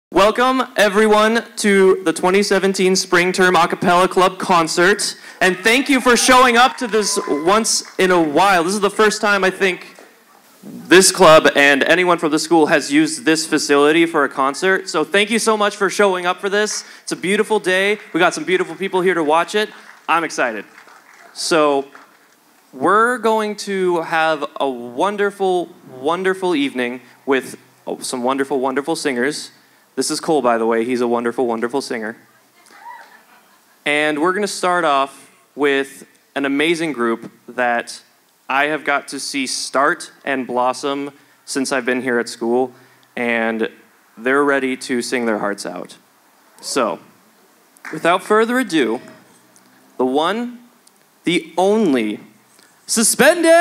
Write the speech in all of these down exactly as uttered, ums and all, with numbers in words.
Welcome, everyone, to the twenty seventeen Spring Term Acapella Club concert. And thank you for showing up to this once in a while. This is the first time I think this club and anyone from the school has used this facility for a concert. So thank you so much for showing up for this. It's a beautiful day. We got some beautiful people here to watch it. I'm excited. So we're going to have a wonderful, wonderful evening with some wonderful, wonderful singers. This is Cole, by the way. He's a wonderful, wonderful singer. And we're going to start off with an amazing group that I have got to see start and blossom since I've been here at school, and they're ready to sing their hearts out. So, without further ado, the one, the only, Suspended!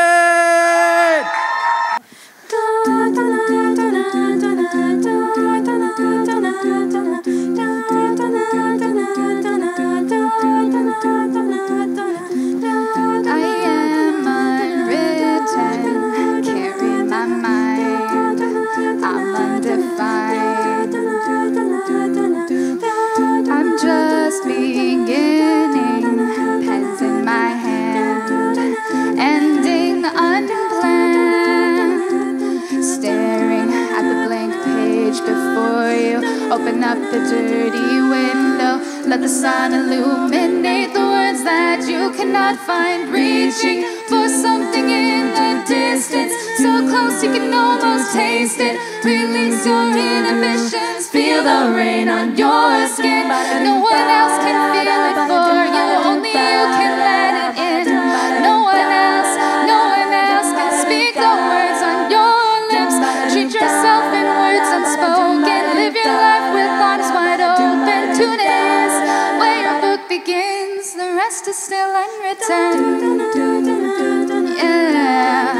Just beginning, pens in my hand, ending the unplanned, staring at the blank page before you. Open up the dirty window, let the sun illuminate the words that you cannot find, reaching for something in the distance, so close you can almost taste it. Release your inhibitions, feel the rain on your skin. No one else can feel it for you, only you can let it in. No one else, no one else can speak the words on your lips. Treat yourself in words unspoken, live your life with arms wide open. Today's where your book begins, the rest is still unwritten. Yeah.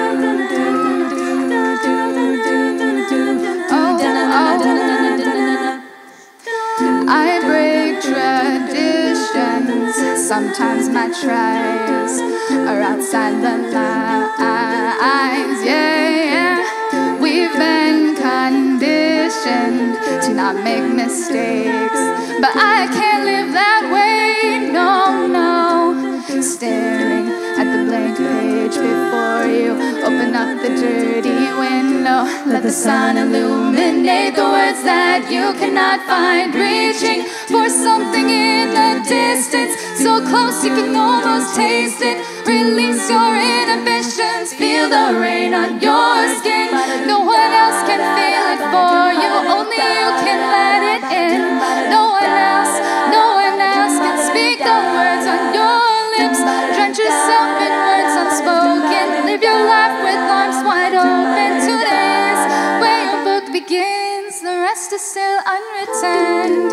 Oh, oh. I break traditions. Sometimes my tries are outside the lines. Yeah, yeah. We've been conditioned to not make mistakes, but I can't live that way. No, no. Staring at the blank page before you. Open up the dirty window, let the sun illuminate the words that you cannot find, reaching for something in the distance, so close you can almost taste it. Release your inhibitions, feel the rain on your skin. No one else can feel it for you, only you can let it in. No one else, no one else can speak the words on your lips. Drench yourself in words unspoken, live your life with arms wide open. Today's where your book begins, the rest is still unwritten.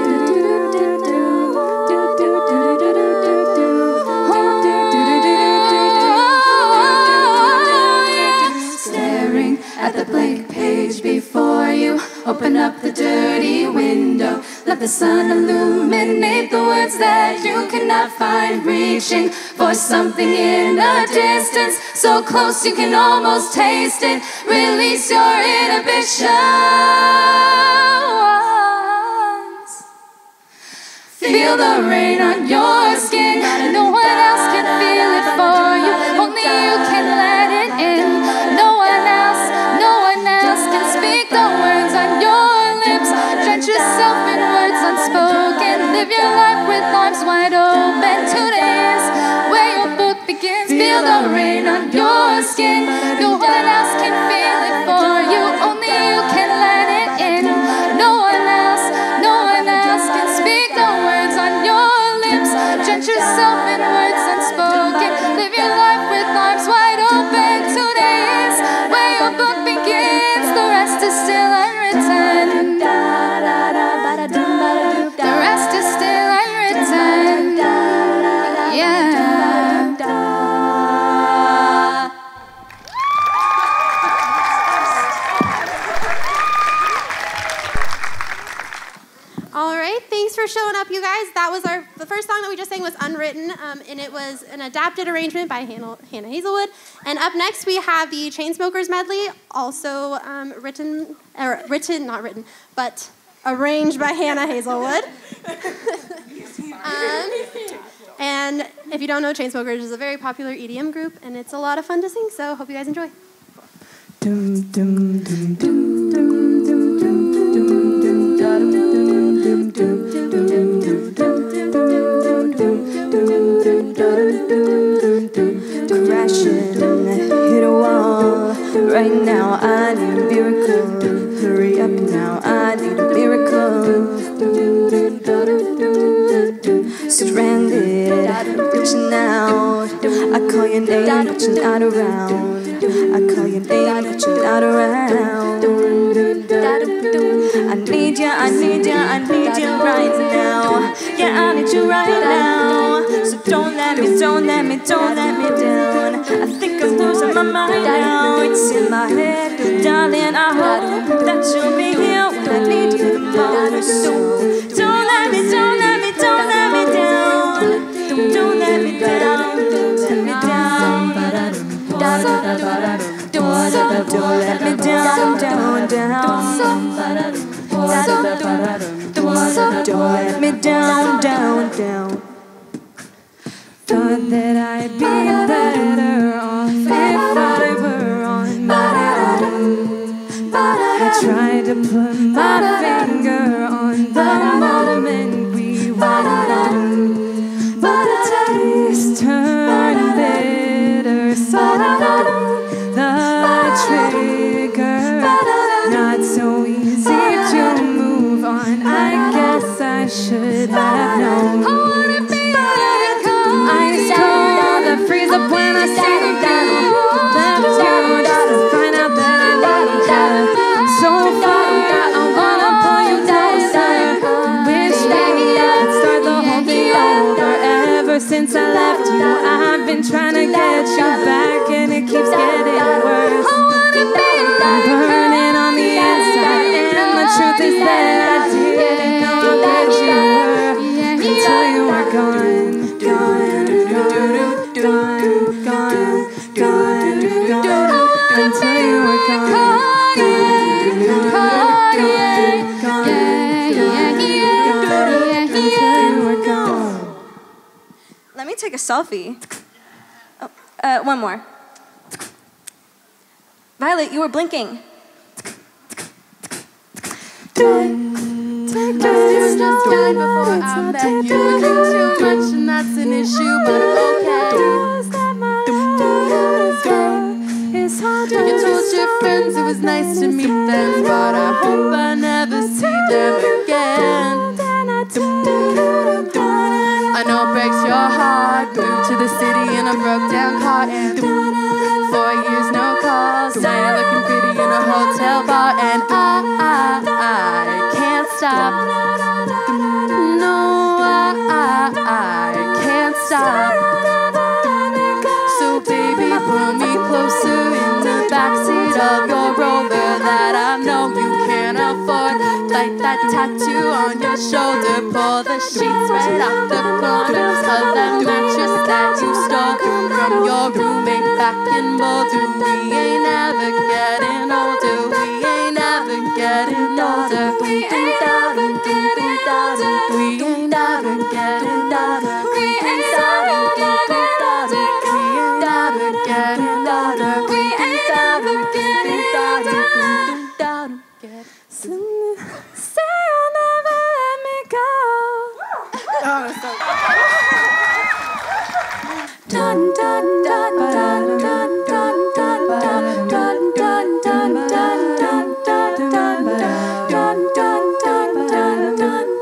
Staring at the blank page before you, open up the dirty window, let the sun illuminate the words that you cannot find, reaching for something in the distance, so close you can almost taste it. Release your inhibitions, feel the rain on your skin. No one else can feel it for you, only you can let it in. No one else, no one else can speak the words on your lips. Drench yourself in words unspoken, live your life with arms wide open. Today's where your book begins, feel the rain on your skin. No one else can feel it for you, only you can let it in. No one else, no one else can speak the words on your lips. Drench yourself in words unspoken, live your life with arms wide open. Today's where your book begins, the rest is still unwritten. The rest is still unwritten. Yeah. All right, thanks for showing up, you guys. That was our, the first song that we just sang was Unwritten, um, and it was an adapted arrangement by Hannah, Hannah Hazelwood. And up next, we have the Chainsmokers medley, also um, written, or written, not written, but arranged by Hannah Hazelwood. um, and if you don't know, Chainsmokers is a very popular E D M group, and it's a lot of fun to sing, so hope you guys enjoy. Dum, dum, dum, dum, dum, dum, dum, dum, dum, dum, dum, crashing, hit a wall. Right now, I need a miracle. Hurry up now, I need a miracle. Stranded, reaching out. I call your name, but you're not around. I call your name, but you're not around. I need you, I need you, I need you right now. Yeah, I need you right now. So don't let me, don't let me, don't let me down. I think I'm losing my mind now. It's in my head, darling. I hope that you'll be here when I need you the most. So don't let me, don't let me, don't let me down. Don't let me down, don't let me down. Don't let me down, down, down. Don't let me down, down, down. Thought that I'd be better off if I were on my own. I tried to put my finger on the moment we were alone, but the taste turned bitter, so the trigger not so easy to move on. I guess I should have known. I wanna be ice cold, the freeze up when I see you. Left you just to find out that I need you so far. I wanna pull you closer. Wish maybe I'd start the whole thing over. Ever since I left you, I've been trying to get you back, and it keeps getting worse. I'm burning on the inside, and the truth is that I didn't know how good you were until you were gone, gone, gone, gone, gone, gone, gone, until you were gone, gone, gone, gone, gone, until you were gone. Let me take a selfie. Oh, uh, one more. Violet, you were blinking. Take this just died before I met you. You drink too much and that's an issue, but I'm okay. You told your friends it was nice to meet them, but I hope I never see them again. I know it breaks your heart. Moved to the city in a broke down car, and four years no calls. Now you're looking pretty in a hotel bar, and I, I, I can't stop. No, I, I, I can't stop. So baby, pull me closer in the backseat of your Rover that I know you can't afford. Light that tattoo on your shoulder. Pull the sheets right off the corners of that mattress that you stole from your roommate back in Boulder. We ain't never getting older. We ain't never getting older. We ain't never getting older. We ain't never getting older. We ain't never getting older. We ain't never getting older. We ain't never getting older. Say you'll never let me go. Oh, so dun dun dun dun dun dun dun dun dun dun dun dun dun dun dun dun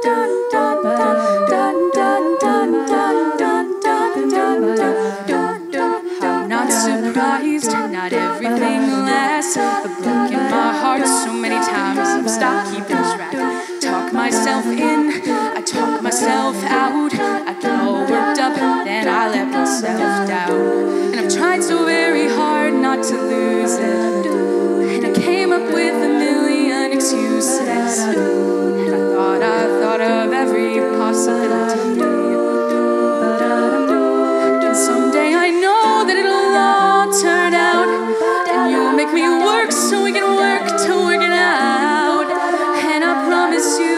dun dun. I'm not surprised, not everything lasts. A book in my heart so many times I've stopped keeping track. Talk myself in, I talk myself out. I get all worked up, then I let myself down. And I've tried so very hard not to lose it, and I came up with a million excuses. And I thought I thought of every possibility. And someday I know that it'll all turn out, and you'll make me work so we can work to work it out. And I promise you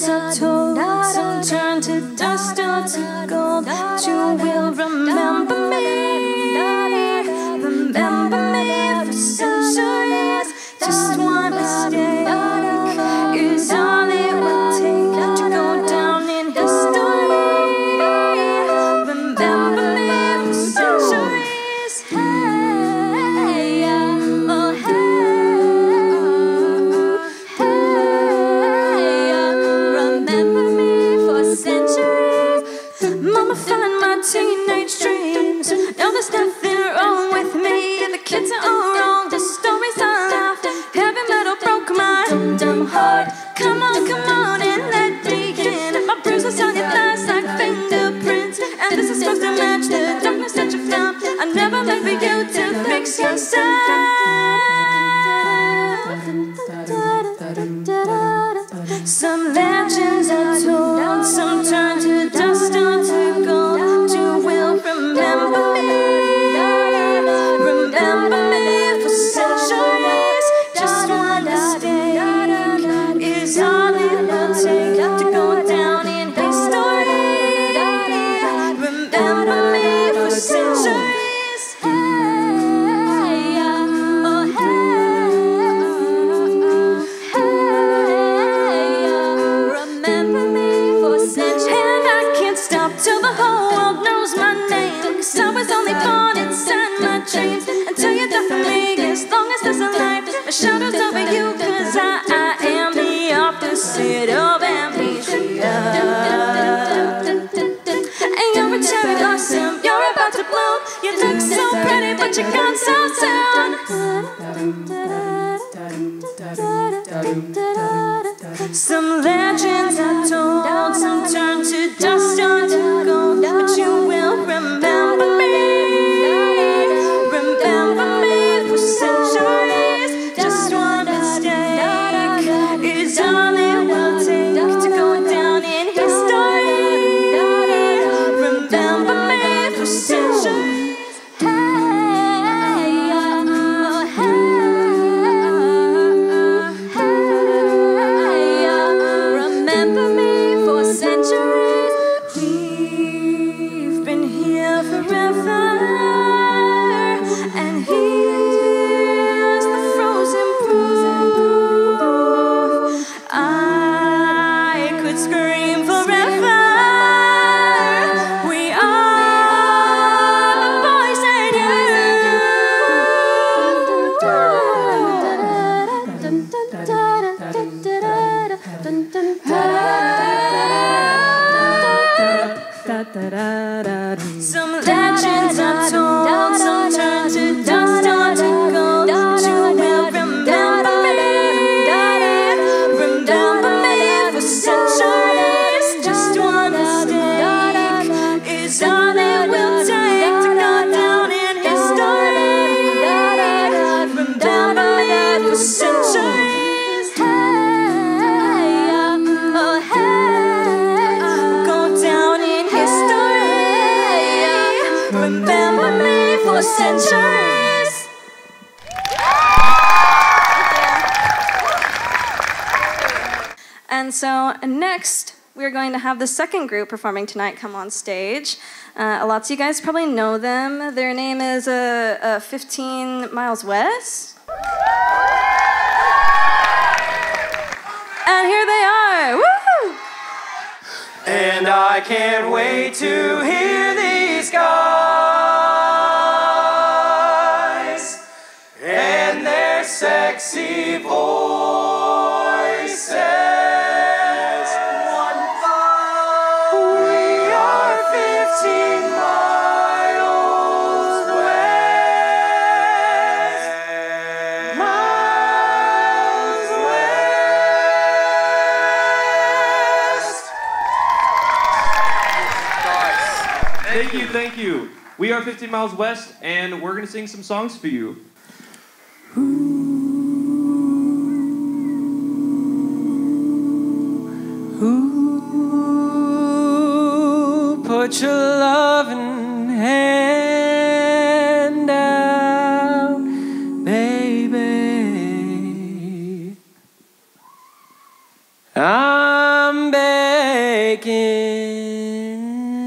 legends are told, some turn to dust or to gold. But you will remember me, remember me for centuries. Just one mistake is all it will take to go down in history. Remember me for centuries. Hey, yeah, oh hey, hey, yeah. Remember me for centuries. Mama found my teenage dreams. No, there's nothing wrong with me. The kids are all wrong. The stories I laughed. Heavy metal broke my dumb dumb heart. Come on, come on and let me in. My bruises on your thighs like fingerprints, and this is supposed to match the darkness that you found. I never meant for you to fix yourself. Some legends are told, some turn to dust or to gold. You will remember me, remember me for centuries. Just one mistake is all it will take to go down in history. Remember me for centuries. Hey, yeah, oh hey, hey, yeah. Remember me for centuries. And I can't stop till the whole world knows my name. 'Cause I was only born inside my dreams. Until you're done for me, as long as there's a life, my shadow's over you. 'Cause I, I am the opposite of amnesia. And you're a cherry blossom, you're about to bloom. You look so pretty, but you're gone so soon. Some legends are told, some turn to dust or to gold. But you will remember me, remember me for centuries. Just one mistake is all it will take to go down in history. Remember me for centuries. Hey, yeah, oh hey, hey, yeah. Remember me for centuries. We've been here forever, and here's the frozen proof. I could scream forever. We are the boys and some legends are told, some turn to dust or to gold. But you will remember me, remember me for centuries. Just one mistake is all it will take to go down in history. Remember me for centuries. Hey, yeah, oh hey, go down in history. Remember me for centuries. And so next, we're going to have the second group performing tonight come on stage. Uh, lots of you guys probably know them. Their name is uh, uh, fifteen miles West. And here they are. Woo! And I can't wait to hear these guys and their sexy voices. One thought, we are fifteen miles west. Miles west. Thank you, thank you. We are fifteen miles west, and we're going to sing some songs for you. Ooh, put your loving hand out, baby. I'm begging begging.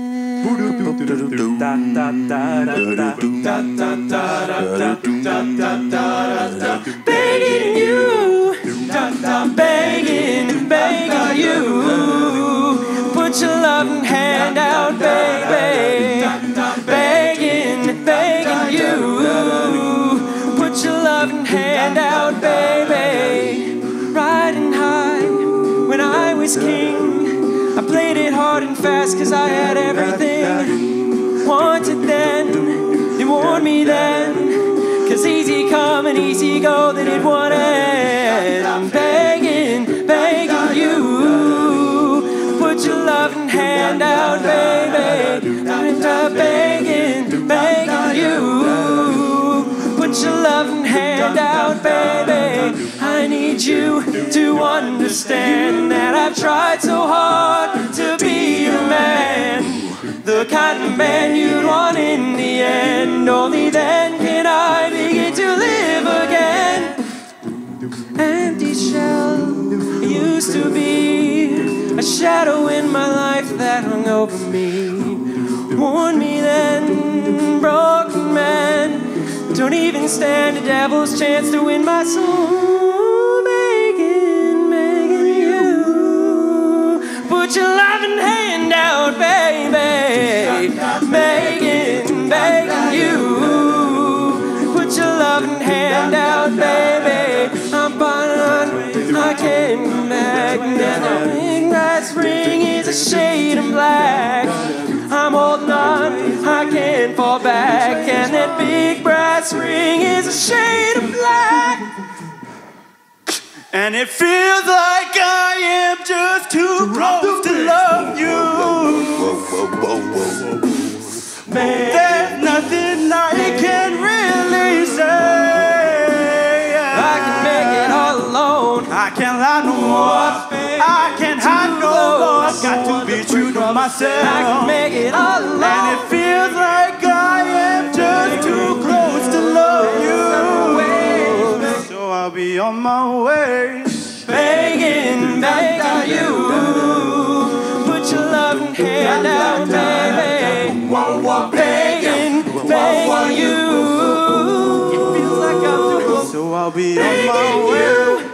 Da, da, da, da, da, da, da, da, da, da, da, begging you, da, da, begging, begging you, put your loving hand out, baby, begging, begging you, put your loving hand out, baby, riding high when I was king. I played it hard and fast cause I had everything. Wanted then, they warned me then, cause easy come and easy go, they didn't want it. I'm begging, begging you, put your loving hand out, baby. I'm begging, begging you, put your loving hand out, baby. I need you to understand that I've tried so hard to be your man, the kind of man you'd want in the end. Only then can I begin to live again. Empty shell used to be a shadow in my life that hung over me. Warn me then, broken man, don't even stand a devil's chance to win my soul. Begging, begging you, put your loving hand out, baby. Begging, begging you, put your loving hand out, baby. I'm buying, I can't come back. And the big brass ring is a shade of black. I'm holding on, I can't fall back. And that big brass ring is a shade of black. And it feels like I am just too close to love you. Man, there's nothing I can really say. I can make it all alone. I can't lie no more. I can't hide no more. I've got to be true to myself. I can make it all alone. And it feels like I am just too close to love you. So I'll be on my way. Begging, begging you, put your loving hand out, baby. Begging, begging you. It feels like I'm too close. So I'll be on my way.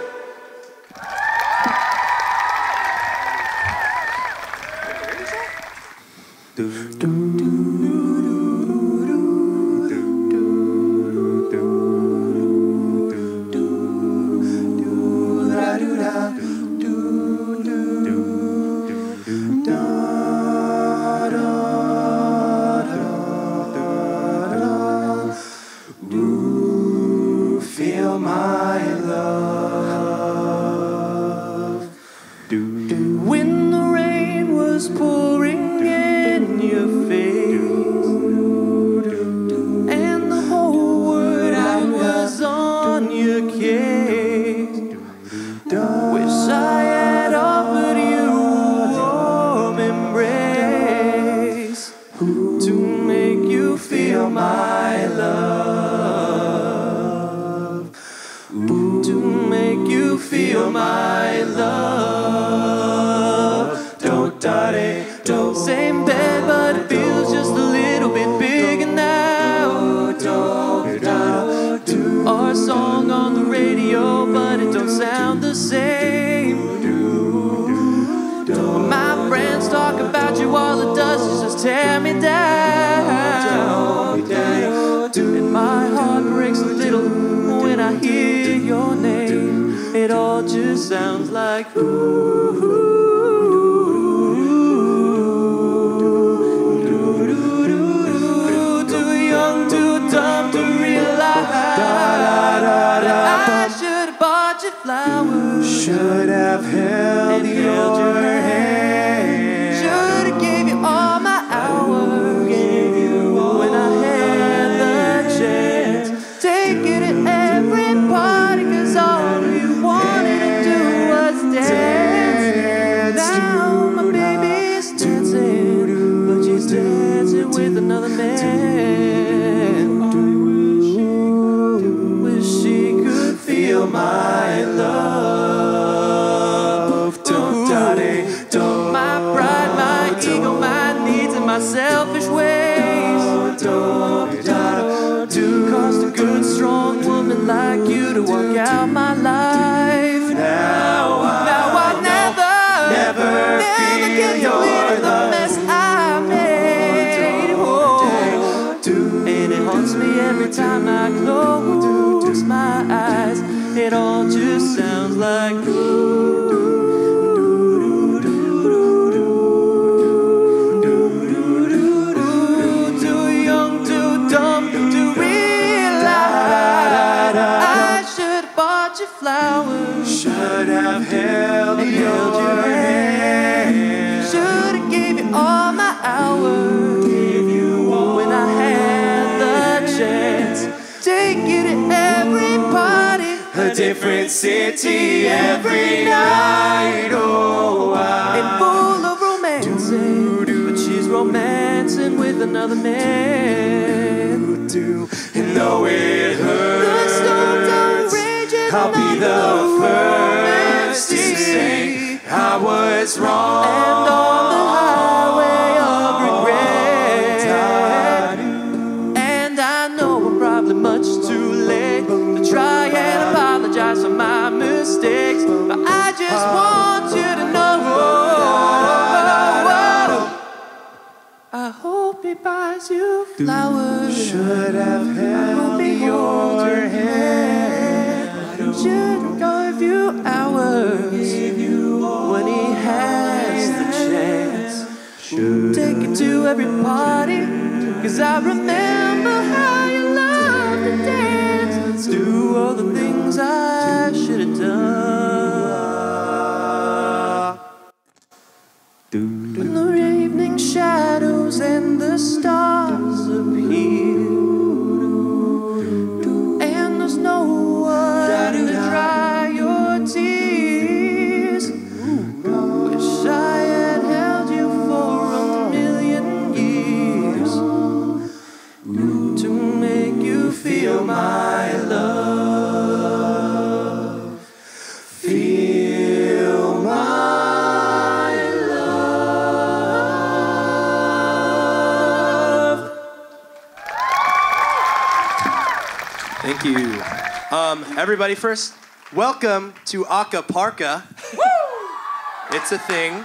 Feel my love. When the rain was pouring in your face, and the whole word I was on your case. Wish I had offered you a warm embrace to make you feel my love, to make you feel my love. Don't daddy, don't. Same bed, but it feels just a little bit bigger now. Don't, don't, do. Our song on the radio, but it don't sound the same. Do, do. My friends talk about you, all it does is just tear me down. And my heart breaks a little when I hear your name. It all just sounds like ooh. Too young, too dumb to realize I should have bought you flowers. Should have held your hand. Should have gave you all my hours. Gave you all when I had the chance. Take it to every party, cause all you wanted to do was dance. to work out my life. Now I, now I never, never, never feel get to your live the mess I made. Oh, and it haunts me every time I close my eyes. It all just sounds like flowers. should have held your hand. Should have gave you all my hours. Give you all when I had the chance. Take you to every party, a different city every night. Oh, I and full of romancing, but she's romancing with another man. do, and though it hurts, The storms are raging, I'll be the first to say I was wrong. and on the highway of regret. And I know I'm probably much too late to try and apologize for my mistakes, but I just want you to know I hope he buys you flowers. Should have held your hand. Shouldn't give you hours when he has the chance. Take you to every party, 'cause I remember how you loved to dance. Do all the things I should have done. When the evening shadows and the stars appear, and there's no one to dry your tears. Wish I had held you for a million years to make you feel my love. Feel my love. Thank you. Um, everybody first, welcome to Acapella. It's a thing.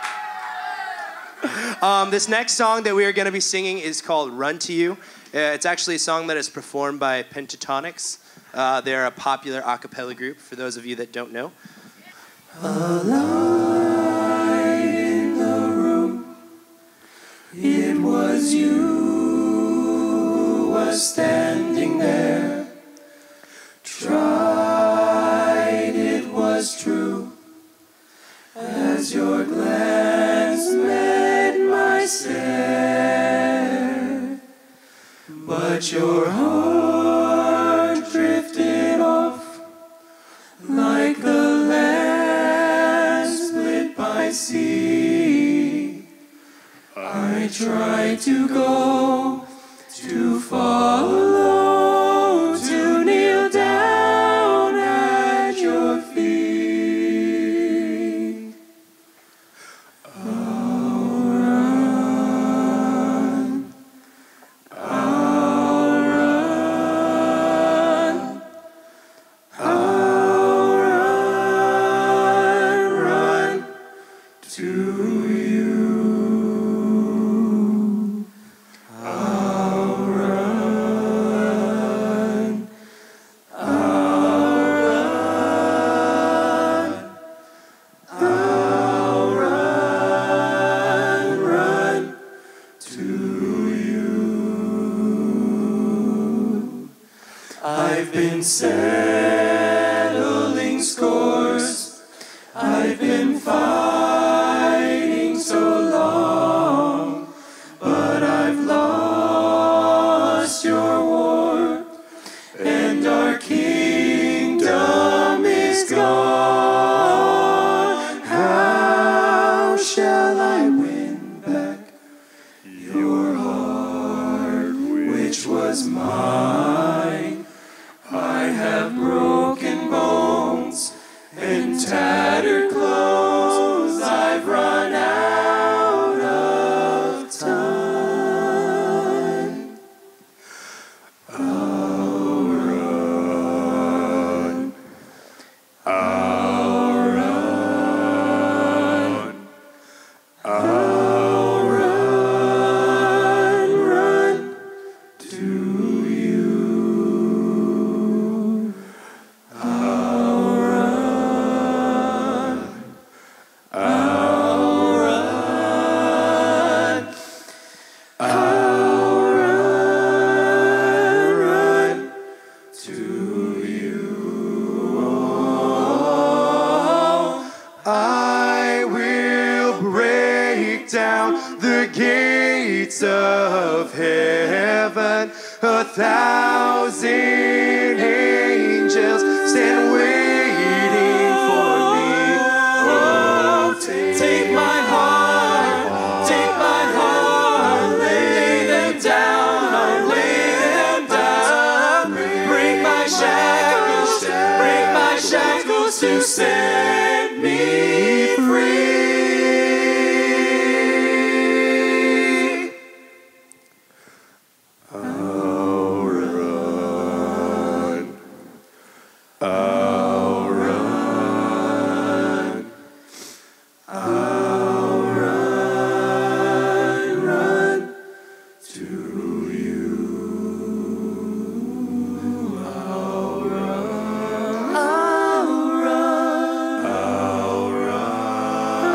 Um, this next song that we are going to be singing is called Run to You. Uh, it's actually a song that is performed by Pentatonics. Uh, they're a popular a cappella group, for those of you that don't know. A light in the room. It was you who was standing there. Tried, it was true. As your glance met my stare, but your heart drifted off like the land split by sea. I tried to go, to follow, to kneel down at your feet. I'll run, I'll run, I'll run, run to you. I'll run, I'll run, I'll run, run to you. I've been settling scores. I've been fighting so long, but I've lost your war, and our kingdom is gone. How shall I win back your heart, which was mine? I have I'll run, run to you. I'll run, I'll run, I'll run, run to you. Oh, I will break down the gates of heaven. A thousand angels stand waiting for me. Oh, take, take my heart, take my heart, lay them down, I'll lay them down. Break my shackles, break my shackles to set me free. I'll run, I'll run, I'll run, run to you. I'll run, I'll run, I'll run,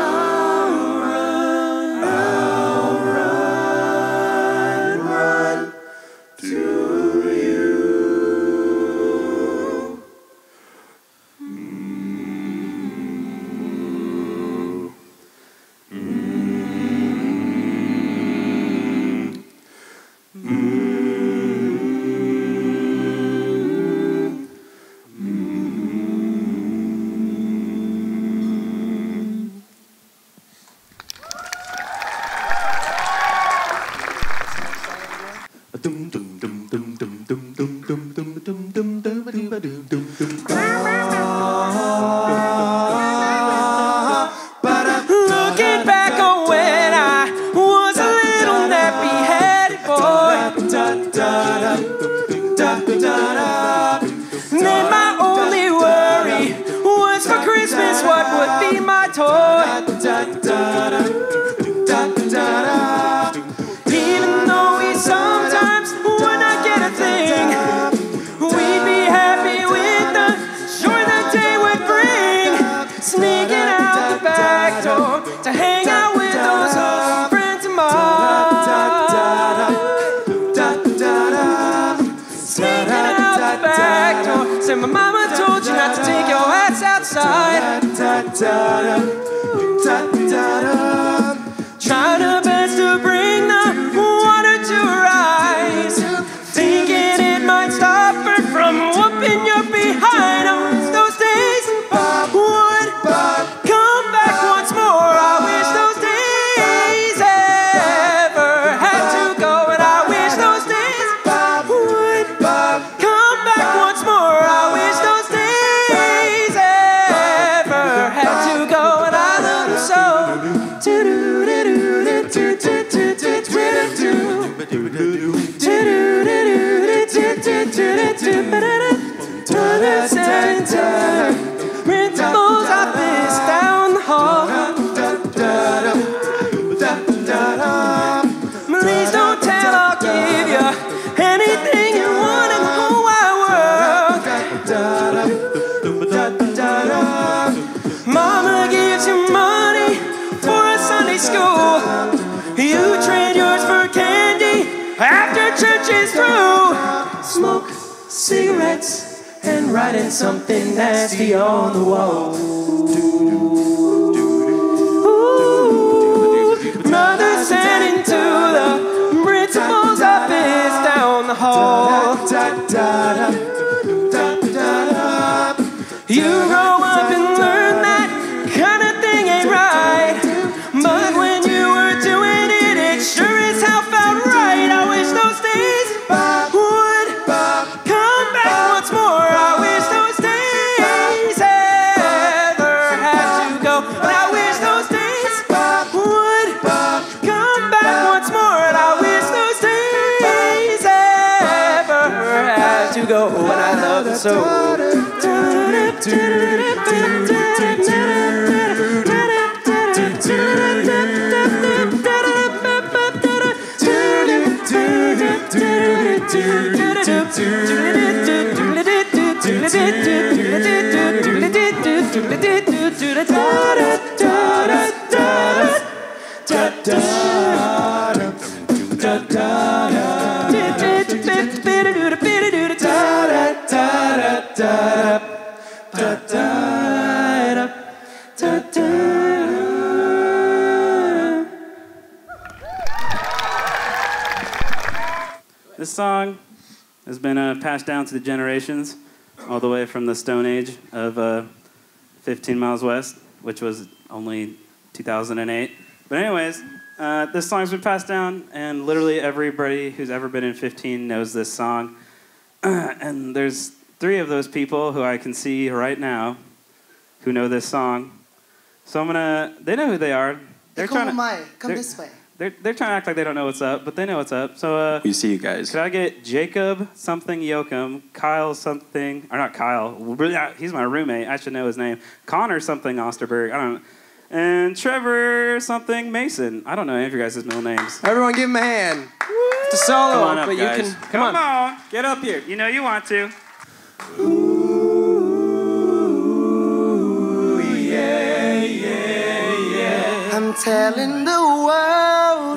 I'll run, run to you. Looking back on when I was a little nappy-headed boy, then my only worry was for Christmas what would be my toy. Even though we sometimes would not get a thing, we'd be happy with the joy the day would bring. Sneaking out the back door to hang out with those old friends of mine. Sneaking out the back door. Said my mama told you not to take your ass outside. Trying her best to bring the water to her eyes, thinking it might stop her from whooping your behind. Oh, those days would come back once more. I wish those days ever had to go, and I wish those days would come back once more. I wish those days ever had to go, and I love them so. Principal's office down the hall. Please don't tell, I'll give you anything you want in the whole wide world. Mama gives you money for a Sunday school. You trade yours for candy after church is through. Smoke cigarettes and writing something nasty on the wall. Ooh, mother sent into the principal's office down the hall. You grow up and learn that kind of thing ain't right, but when you were doing it, it sure as hell felt right. I wish those days would come back once more. I wish those days ever had to go, but I wish those days would come back once more. And I wish those days ever had to go, and I love it so. This song has been uh, passed down to the generations, all the way from the Stone Age of uh, fifteen miles west, which was only two thousand eight. But anyways, uh, this song's been passed down, and literally everybody who's ever been in fifteen knows this song. And there's three of those people who I can see right now who know this song. So I'm gonna, they know who they are. They're trying to, Come this way. They're, they're trying to act like they don't know what's up, but they know what's up. So uh, We see you guys. could I get Jacob something Yoakum, Kyle something, or not Kyle, he's my roommate, I should know his name, Connor something Osterberg, I don't know, and Trevor something Mason. I don't know any of your guys' middle names. Everyone give him a hand. It's a solo, Come on up, but guys. you can, come, Come on. on, get up here. You know you want to. I'm telling the world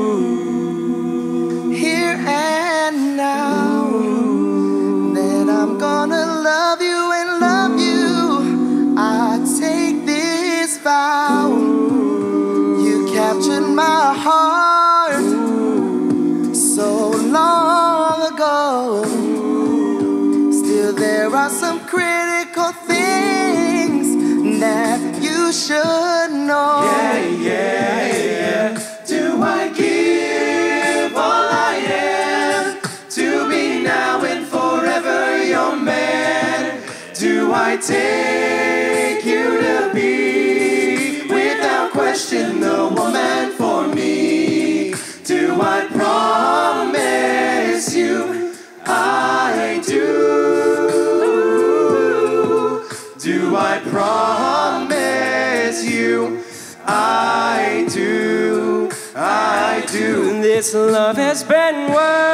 here and now that I'm gonna love you and love you. I take this vow. You captured my heart so long ago. Still there are some critical things that you should know. Yeah, yeah, yeah. Do I give all I am to be now and forever your man? Do I take you to be without question the woman for me? Do I promise you I do? Do I promise you I do, I do? This love has been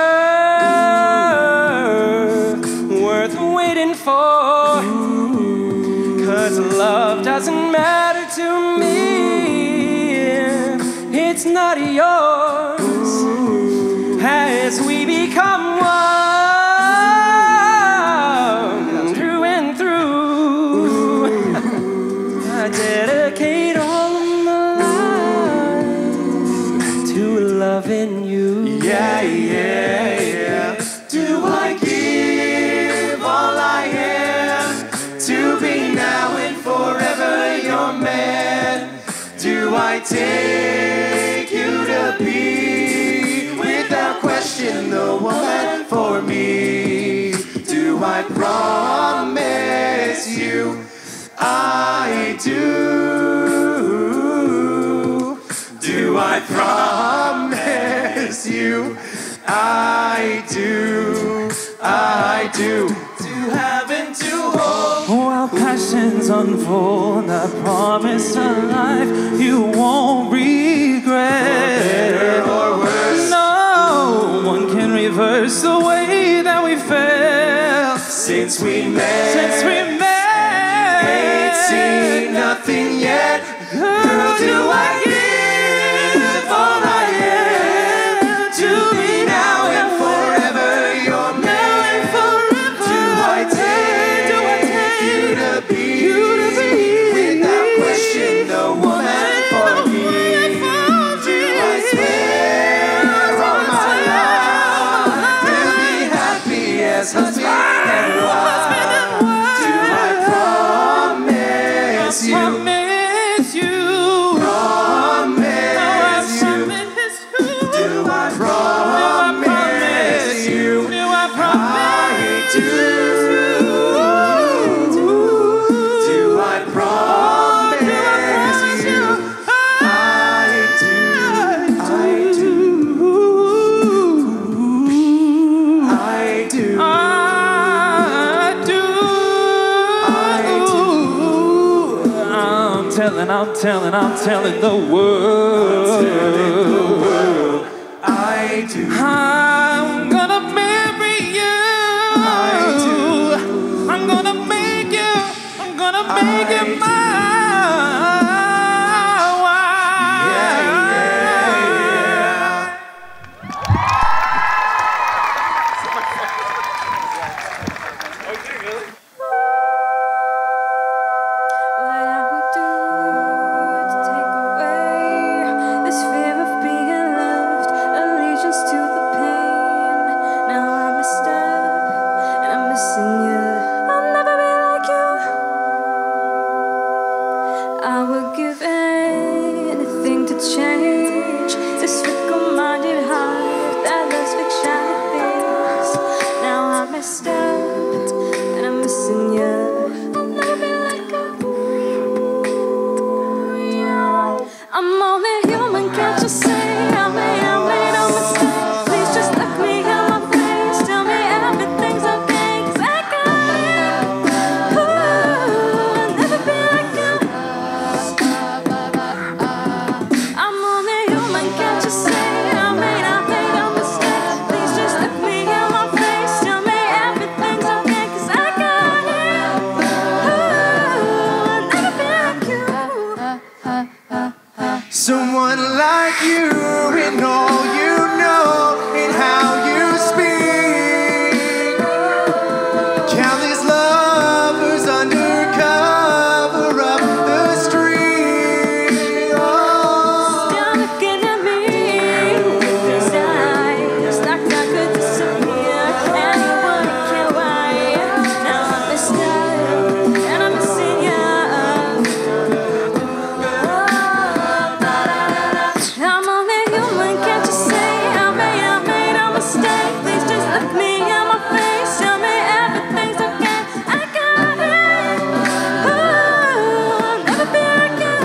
worth, worth waiting for. Cause love doesn't matter to me. It's not yours. As we become one, through and through, I dedicate all of my life to loving you. Yeah, yeah, yeah. Do I give all I am to be now and forever your man? Do I take you to be without question the woman for me? Do I promise you I do? Do I promise you I do? I do. To have and to hold. While passions unfold, I promise a life you won't regret. Better or worse. No one can reverse the way that we felt Since we met, since we met. ain't seen nothing yet. Girl, do I give all I am to be now and forever your man? Do I take, do I take you to be, you to be without question the woman for me? Do I swear on my life we'll be happy as husband and wife? Do I promise you? promise you? Promise you? Do I promise you? Do I I do. Do I promise you? I do. I do. I do. I do. I'm telling, I'm telling, I'm telling the world. I do. I'm gonna marry you. I do. I'm gonna one like you in all you know and how you speak. Countless lovers under cover of the street. Oh. Still looking at me with these eyes, like I could disappear. Anyone can why. Now I'm missed out and I'm missing you. I'm only human, can't you see? I made, I made a mistake. Please just look me in my face. Tell me everything's okay. I got it. Ooh, I'll never be again.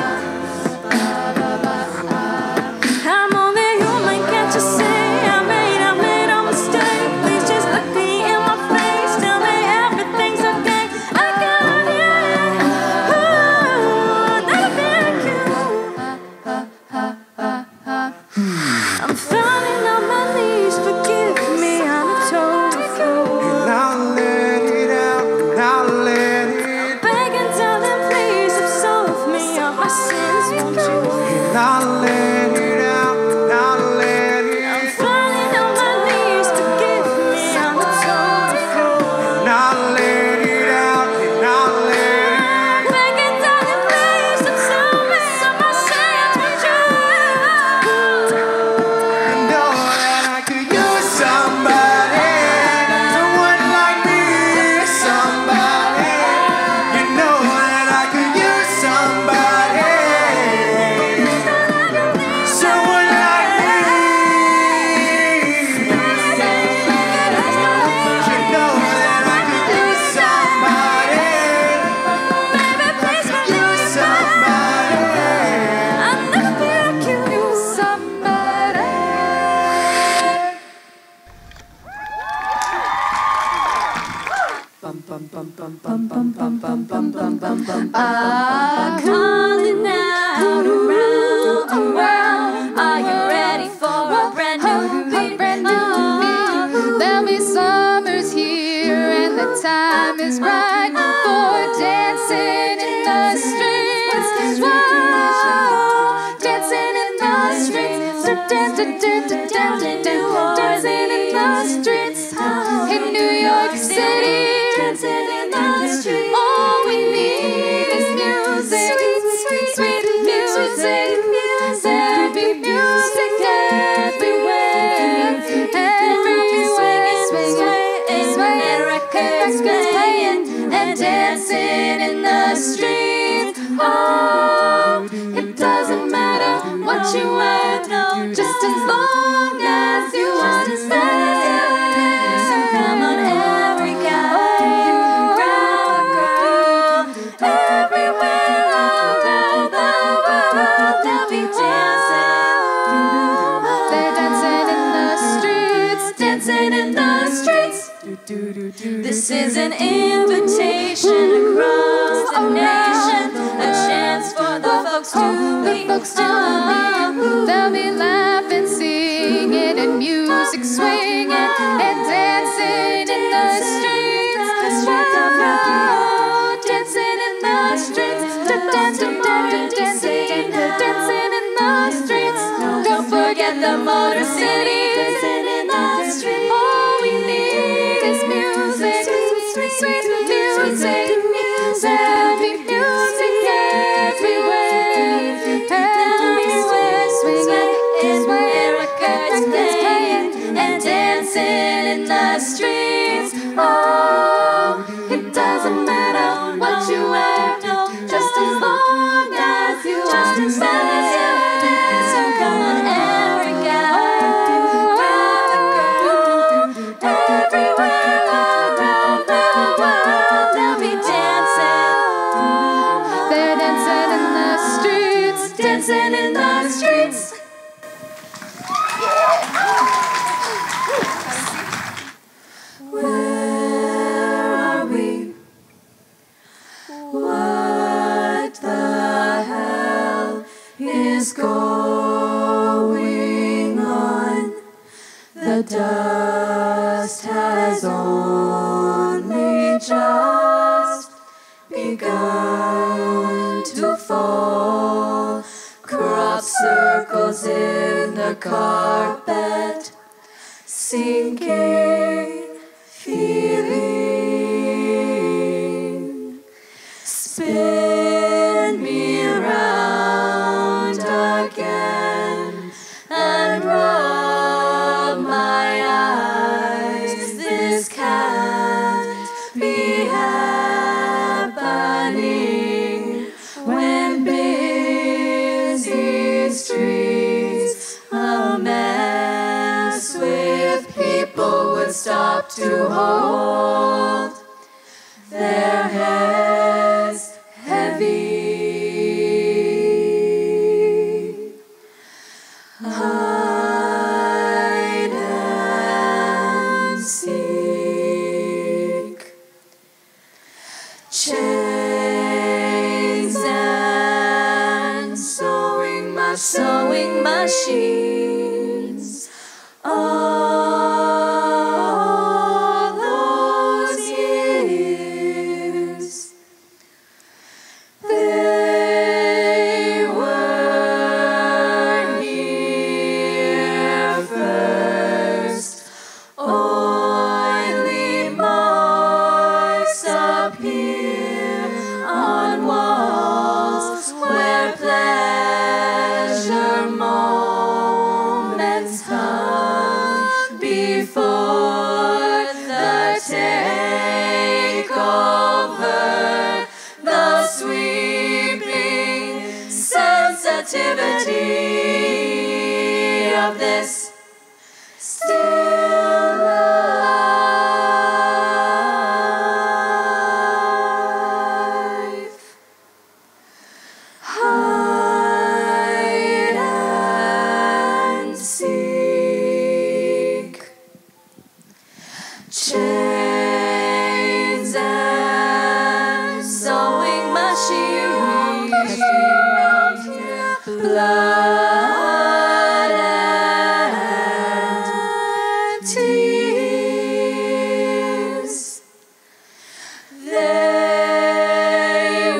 I'm only human, can't you see? I made, I made a mistake. Please just look me in my face. Tell me everything's okay. I got it. Ooh, I'll never be again. I'm falling on my knees, forgive me, I'm a total fool. And I'll let it out, and I'll let it. Begging, tell them please absolve me of my sins, won't you? And I'll let it out, and I'll let I'm it. falling on my knees, forgive me, I'm a total fool. And I'll let it out, and I'll let it. Begging, tell them please absolve me of my sins, won't you? I know that I could use somebody, someone like me, somebody. You know that I could use somebody, someone like me. You know that I could use somebody, Baby, please use believe me. somebody. I'll never be like you. Somebody. I'm calling out around, around. Are you ready for a brand new beat? Brand new beat. There'll be summers here, and the time is right for dancing in the streets. Whoa, dancing in the streets. So dance, dance, dance, dance, dance, dancing in the streets. In New York City, dancing in the streets. All we need is music, sweet, sweet music. There'll be music everywhere, everywhere. Swing, swing, records playing and dancing in the streets. Oh, it doesn't matter what you wear, just as long as you understand. So come on, every guy, girl, everywhere around the world, they'll be dancing. They're dancing in the streets, dancing in the streets. This is an invitation across the nation, a chance for the folks to be, to be. They'll be laughing, singing, and music swinging, and dancing in the streets. Whoa, dancing in the streets, dancing, dancing, dancing in the streets. Don't forget the Motor City, dancing in the streets. All we need is music, sweet, sweet music. There'll be music everywhere, everywhere. Swinging, swinging, records playing and dancing in the streets. Oh, it doesn't matter what you wear, just as long as you understand. So come on, every guy, everywhere around the world, they'll be dancing. They're dancing in the streets, dancing in the streets. Where are we? What the hell is going on? The dust has only just begun to fall. Crop circles holes in the carpet, sinking feeling. Spin me round again and rub my eyes. This can't be happening when busy streets, a mess with people, would stop to hold their heads heavy. Hide and seek. Chains and sewing, my sewing machines. All those years, they were here first. Oily marks appear on walls where pleasure moments hung before the takeover. The sweeping sensitivity of this still life. Hide and seek. Chains and sewing machines. Blood and tears. They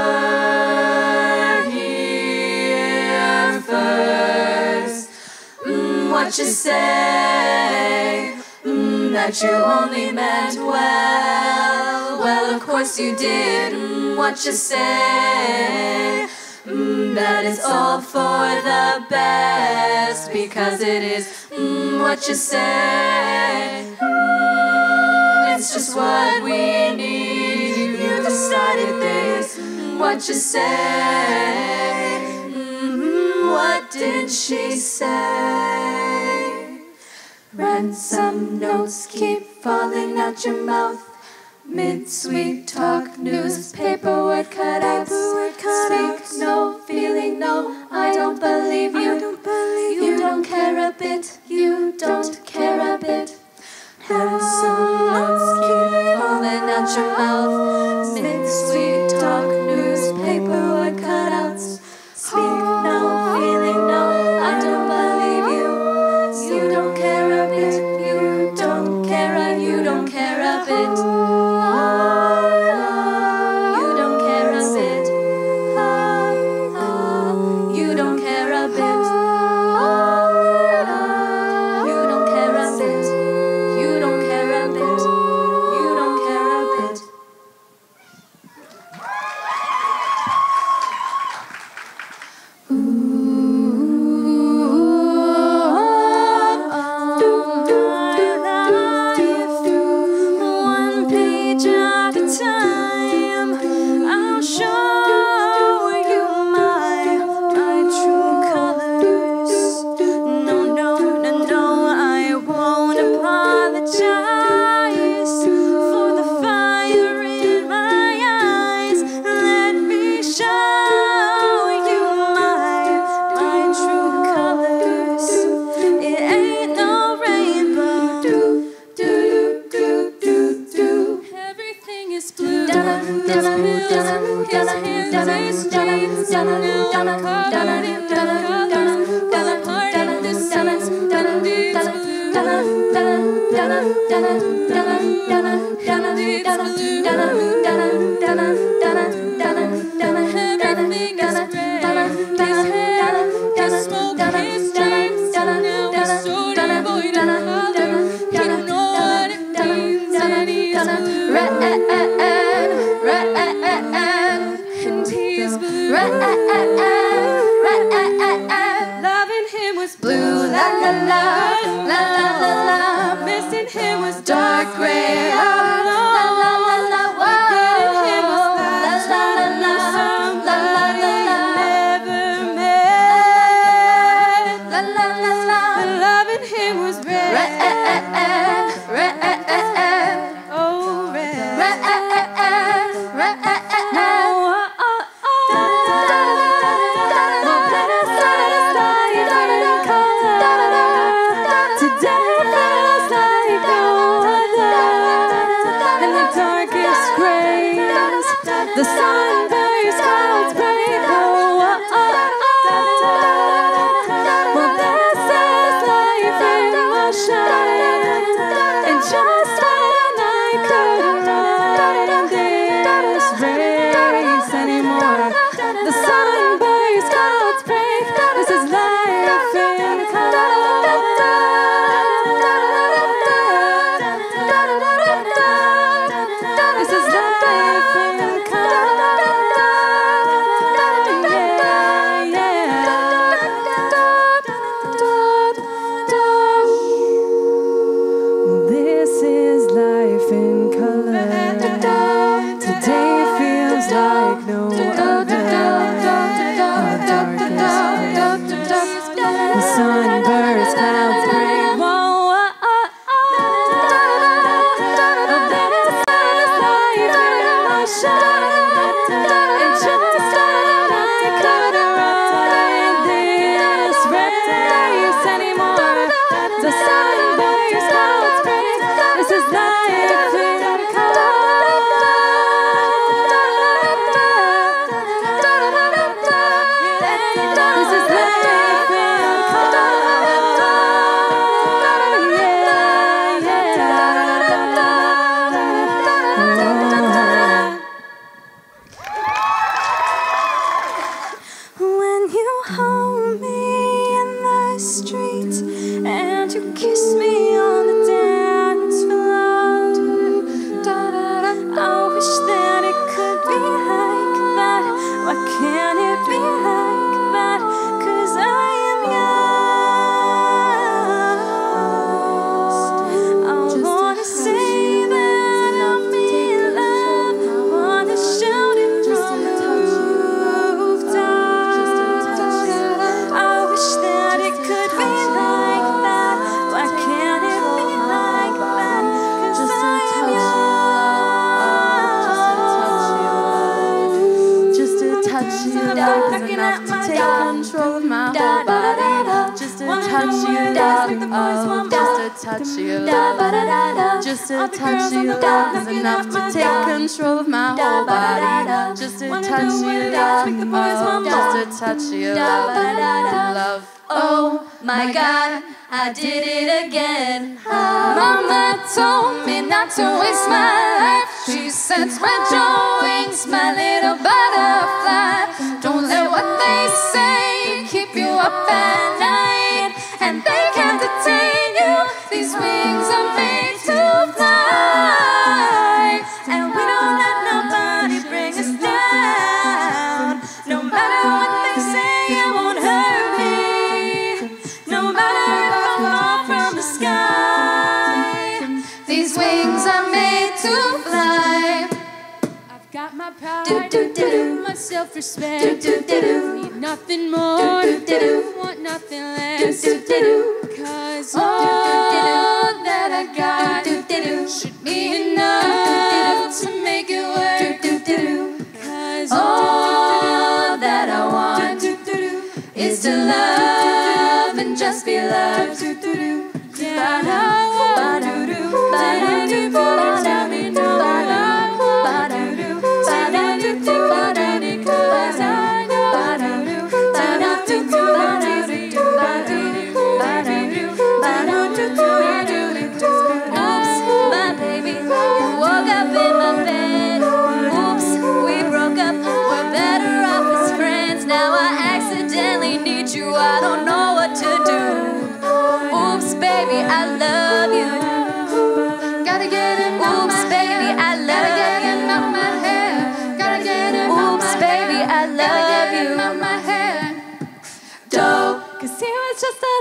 were here first. Mm, what you say? Mm, that you only meant well. Well, of course you did. Mm, what you say? Mm, that it's all for the best, because it is. Mm, what you say? Mm, it's just what we need. You decided this. Mm, what you say? Mm, what did she say? Ransom notes keep falling out your mouth. Mid-sweet talk, newspaper word cutouts. Speak no, feeling no, I don't believe you. You don't care a bit, you don't care a bit. Ransom notes keep falling out your mouth. Mid-sweet talk, newspaper word cutouts. Speak no, feeling no, I don't believe you. You don't care a bit, you don't care a, you don't care a bit. You don't care a bit. You don't care a bit. You don't care a bit. You don't care a bit. You don't care a bit. One page at a time, I'll show you my my true colors. No, no, no, no, I won't apologize for the fire in my eyes. Let me show you my my true colors. It ain't no rainbow. Everything is blue. His pills, his hands, his jeans, now covered in colors. All part of the scenes, and it's blue. Everything is red. His hair, his smoke, his was blue, la la la, la la la la. Missing him was Dark gray, la la la la la. Forgetting him was La la la la, la la la la. never met. La la la la. Loving him was red. Red, red, Oh, red. red, red. Oh, oh, oh. Today feels like no other. In the darkest grays, the sun buries clouds break. Oh, oh, oh. Well, this is life in motion. And just when I couldn't run this race anymore, the sun buries clouds break. This is life in color. This is life in color. Yeah, yeah. This is life in color. Today feels like no other. The sun bursts, clouds break. Whoa, oh, oh, oh. This is life in motion. And just when I couldn't run this race anymore, the sun bursts, clouds break. This is life in color. This is life in color. Yeah, yeah. When you hold me in the street and you kiss me on the dance floor, I wish that it could be like that. Why can't it be like that? 'Cause I am yours. I wanna say that I'm in love. I wanna shout it from the rooftops. I wish that it could be like that. Why can't it be like that? 'Cause I am yours. Just to touch you, love is enough to take control of my whole body. Just to touch you, love, oh, just to touch you, love. Just to touch you, love is enough to take control of my whole body. Just to touch you, love, oh, just to touch you, love, love. Oh my God, I did it again. Mama told me not to waste my life. She said, spread your wings, my little butterfly. Don't let what they say keep you up at night. And they can't detain you. These wings are made to fly. And we don't let nobody bring us down. No matter what they say, it won't hurt me. No matter if I fall from the sky. These wings are made to fly. I've got my pride, Do, do, do, do. my self-respect. Do, do, do, do. Need nothing more, Do, do, do. want nothing Do, less. do, do, do. 'Cause Do, do, do, do. all that I got Do, do, do. should be enough to make it work. Do, do, do. 'Cause All that I want is to love and just be loved. yeah, I want to do. I don't know what to do. Oops, baby, I love you. Gotta get him out Oops, my baby, hair. I Gotta love get him you. out my hair. Gotta get him out Oops, my baby, hair. I Gotta love get him you. out my hair. Dope. Cause he was just a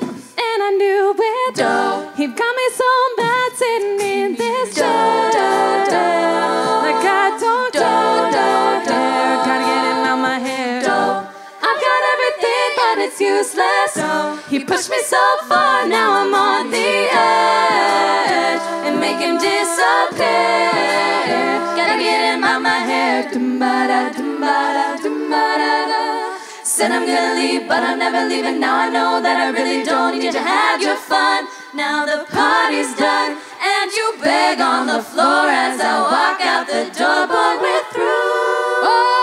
I knew it. Do. He got me so bad sitting in this Do, chair. do, do. Like I don't Do, dare, do, dare. do. Gotta get him out my hair. Do. I've got everything, but it's useless. Do. He pushed me so far, now I'm on the edge. And make him disappear. Gotta get him out my hair. Dum-ba-da, dum-ba-da, dum-ba-da-da. Said I'm gonna leave, but I'm never leaving. Now I know that I really don't need you to have your fun. Now the party's done, and you beg on the floor as I walk out the door, but we're through.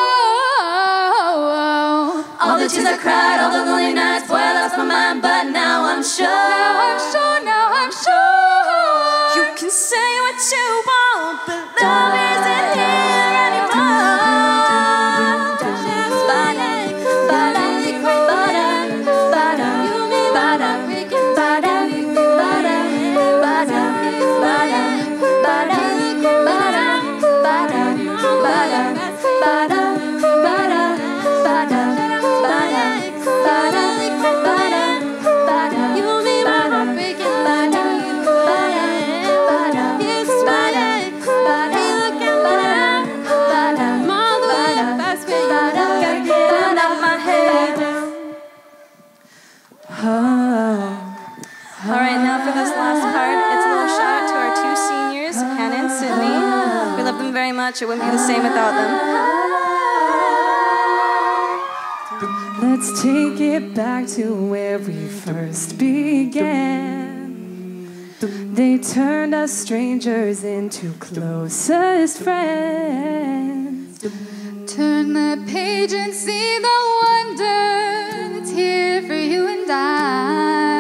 Oh, All the tears I cried, all the lonely nights, boy, I lost my mind, but now I'm sure. now I'm sure, now I'm sure. You can say what you want, but love isn't here anymore. It wouldn't be the same without them. Let's take it back to where we first began. They turned us strangers into closest friends. Turn the page and see the wonder that's here for you and I.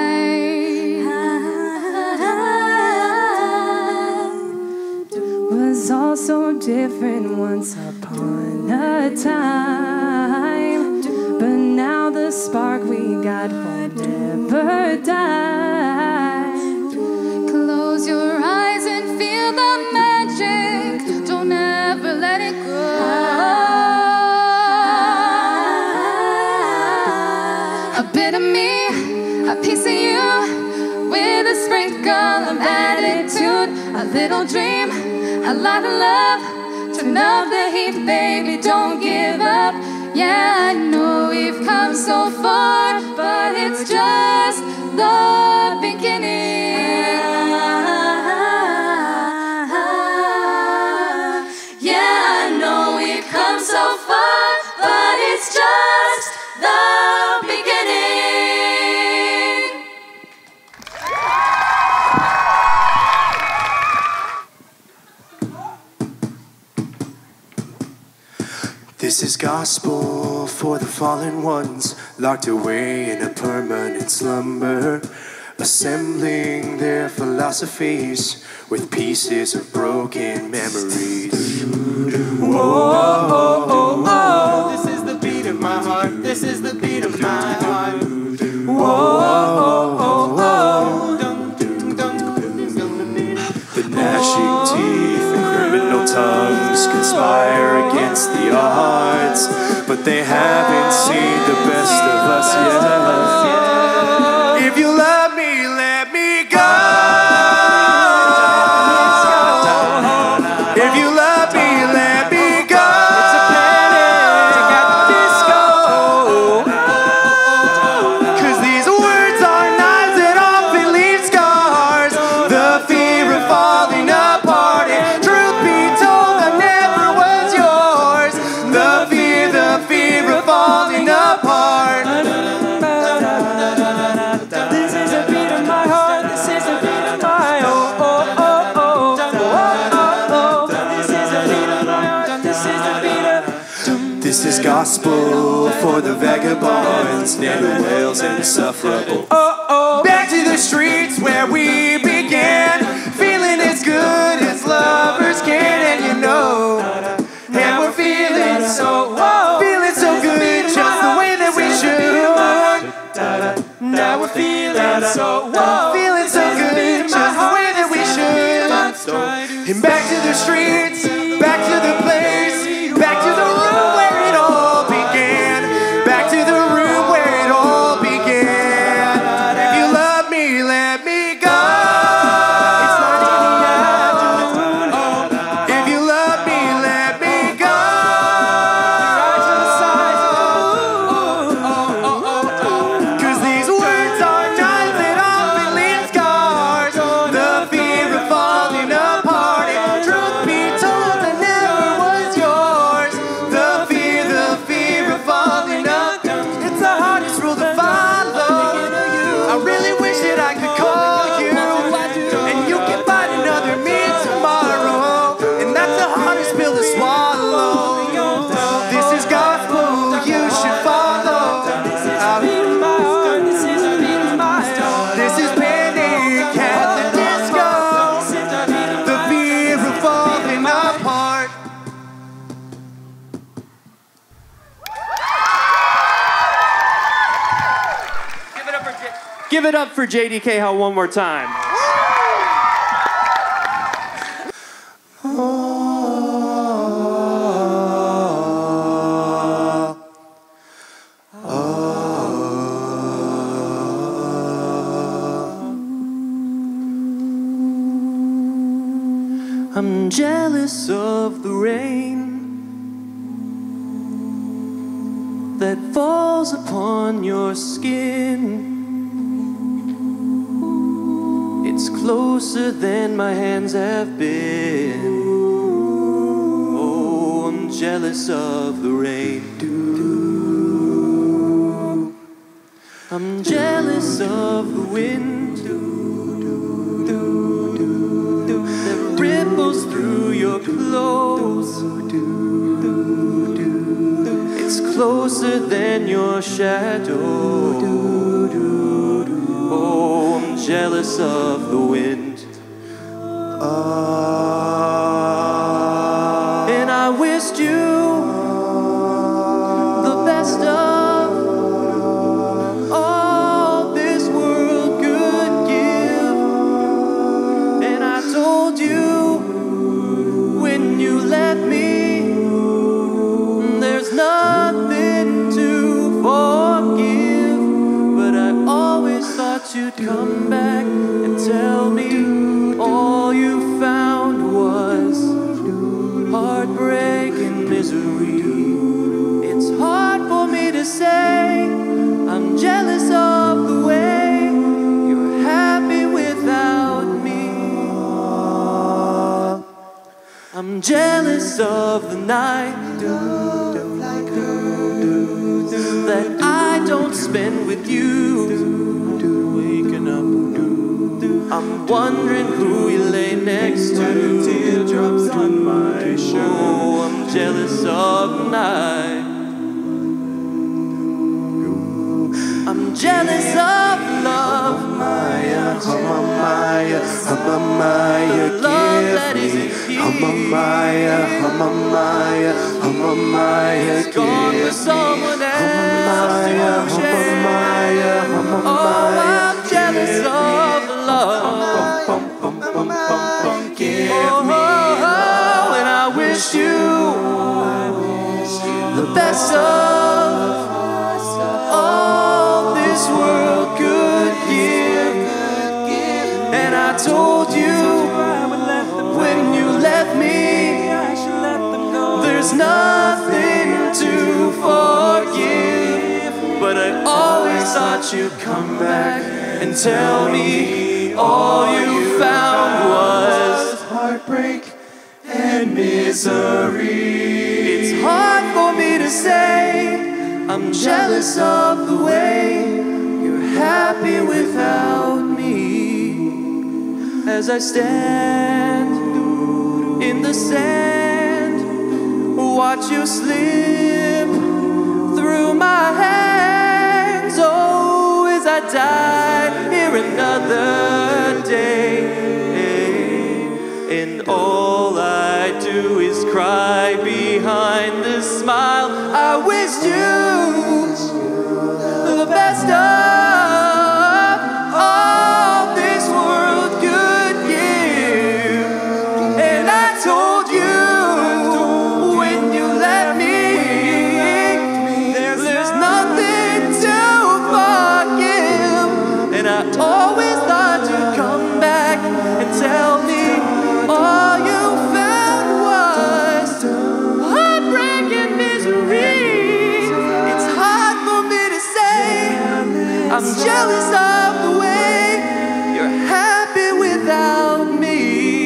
Was all so different once upon a time, but now the spark we got will never die. Close your eyes and feel the magic. Don't ever let it go. A bit of me, a piece of you, with a sprinkle of attitude, a little dream, a lot of love. Turn up the heat, baby, don't give up. Yeah, I know we've come so far, but it's just the beginning. Yeah, I know we've come so far, but it's just the beginning. This is gospel for the fallen ones, locked away in a permanent slumber, assembling their philosophies with pieces of broken memories. Whoa, oh, oh, oh. This is the beat of my heart. This is the beat of my heart. Whoa, oh, oh, oh. The gnashing teeth and criminal tongues conspire against the odds, but they haven't seen the best of us yet. If you love me, let me go. If you love me, let me go. It's a panic at the disco. 'Cause these words are knives that often leave scars. The fear of falling apart, and truth be told, I never was yours. The fear, the fear of falling apart. This is a beat of my heart. This is a beat of my oh oh oh oh oh oh oh. This is a beat of my heart. This is a beat of. This is gospel for the vagabonds, near the whales and insufferable. Oh oh. Back to the streets where we began, feeling as good as lovers can, and you know, and we're feeling so, whoa, feeling so good, just the way that we should. Now we're feeling so whoa. Feeling so good, just the way that we should. And back to the streets, back to the place, back to the room where it all began, back to the room where it all began. If you love me, give it up for J D K Hall one more time. I'm jealous of the rain that falls upon your skin. It's closer than my hands have been. Oh, I'm jealous of the rain. I'm jealous of the wind that ripples through your clothes. It's closer than your shadow. Oh, I'm jealous of the wind. And I wished you the best of all this world could give. And I told you when you left me, there's nothing to forgive. But I always thought you'd come back and tell me all you found was heartbreak and misery. It's hard for me to say I'm jealous of the way you're happy without me. I'm jealous of the night that I don't spend with you. Waking up, I'm wondering who you lay next to. Teardrops on my shirt. Oh, I'm jealous of the night. I'm jealous of love. Maya, Maya, Maya, love that isn't here. Maya, Maya, Maya, it's gone for someone else. Maya, Maya, oh, I'm jealous of love. Oh, and I wish you the best of all this world could give. And I told you when you left me, there's nothing to forgive. But I always thought you'd come back and tell me all you found was heartbreak and misery. It's hard for me to say I'm jealous of the way you're happy without me. As I stand in the sand, watch you slip through my hands. Oh, as I die here another day, and all I do is cry behind this smile. I wish you the best of all this world could give. And I told you when you left me, there's, there's nothing to forgive. And I always thought you'd come back and tell me all you found was heartbreak and misery. It's hard for me to say I'm jealous of the way you're happy without me.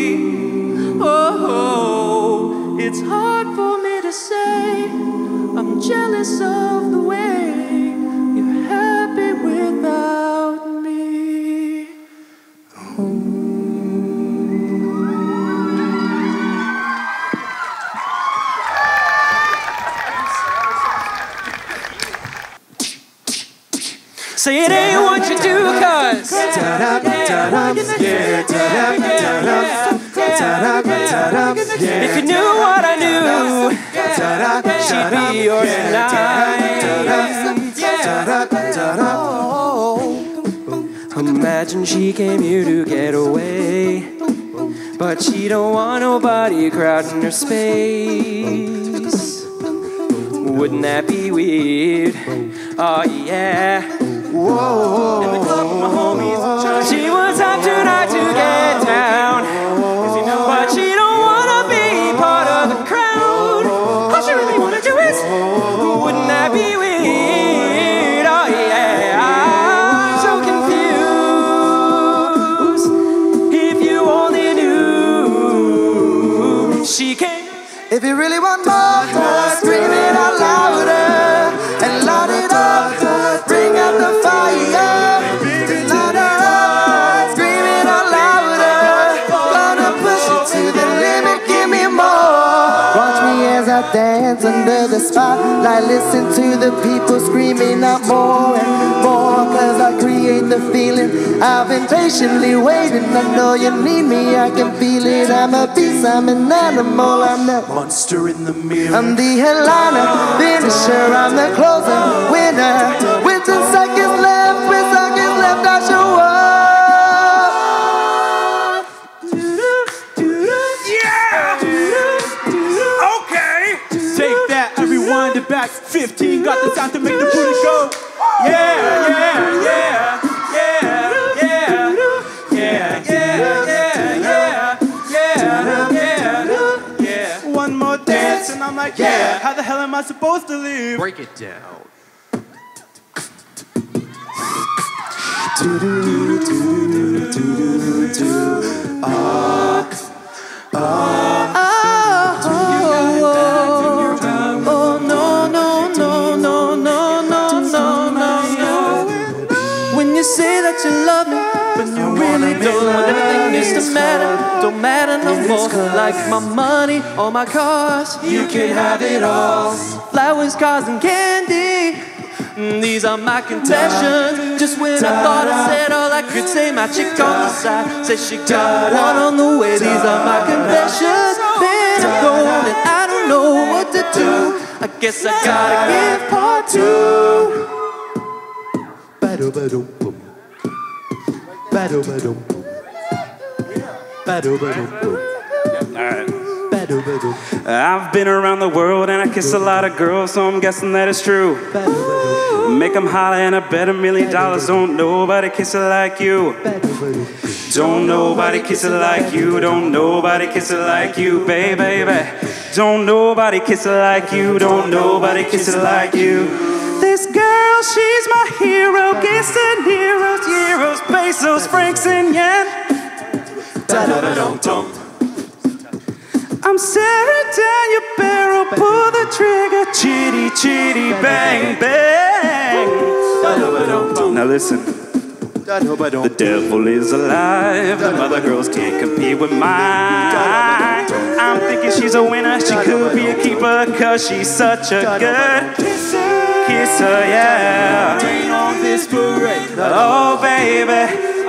Oh, it's hard for me to say I'm jealous of the way you're happy without me. Say it ain't what you do, cause if you knew what I knew, she'd be yours tonight. imagine she came here to get away, but she don't want nobody crowding her space. Wouldn't that be weird? Oh yeah. Whoa. In the club with my homies, she was out tonight to get down, but she don't wanna be part of the crowd. All she really wanna do is, wouldn't that be weird? Oh yeah. I'm so confused. If you only knew, she came. If you really want more, scream it out louder and light it up. Bring out the fire, light it up. Scream it out louder, gonna push it to the limit. Give me more. Watch me as I dance under the spotlight. Listen to the people screaming out more and more, 'cause I create the feeling. I've been patiently waiting. I know you need me, I can feel it. I'm a beast, I'm an animal, I'm the monster in the mirror. I'm the headliner, finisher, I'm the closer, winner. With ten seconds left, with seconds left, I show up. Yeah! Okay! Take that, I rewind it back. fifteen, got the sound to make the booty go. Yeah, yeah, yeah, yeah, yeah, yeah, yeah, yeah, yeah, yeah, yeah. One more dance and I'm like, yeah, how the hell am I supposed to live? Break it down. You say that you love me, but you really don't. When everything used to matter, don't matter no more. Like my money or my cars, You can have it all. flowers, cars, and candy. Mm, These are my confessions. Just when I thought I said all I could say, my chick on the side says she got one on the way. These are my confessions. Then I'm cold and I don't know what to do. I guess I gotta give part two. Ba-do-ba-dum-bum. Ba-do-ba-dum-bum. Ba-do-ba-dum-bum. Ba-do-ba-dum. I've been around the world and I kiss a lot of girls, so I'm guessing that it's true. Ba-do-ba-dum. Make them holler and I bet a million dollars. Don't nobody kiss it like you. Ba-do-ba-dum. Don't nobody kiss it like you. Don't nobody kiss it like you, baby, baby. Don't nobody kiss it like you. Don't nobody kiss it like you. This girl, she's my hero. Gets the Neros, Euros, pesos, francs, and yen. Da-da-da-dum-dum. I'm staring down your barrel. Pull the trigger. Chitty, chitty, bang, bang. Now listen. The devil is alive. The mother girls can't compete with mine. I'm thinking she's a winner. She could be a keeper, 'cause she's such a good kisser, yeah. Rain on this parade. Oh, baby.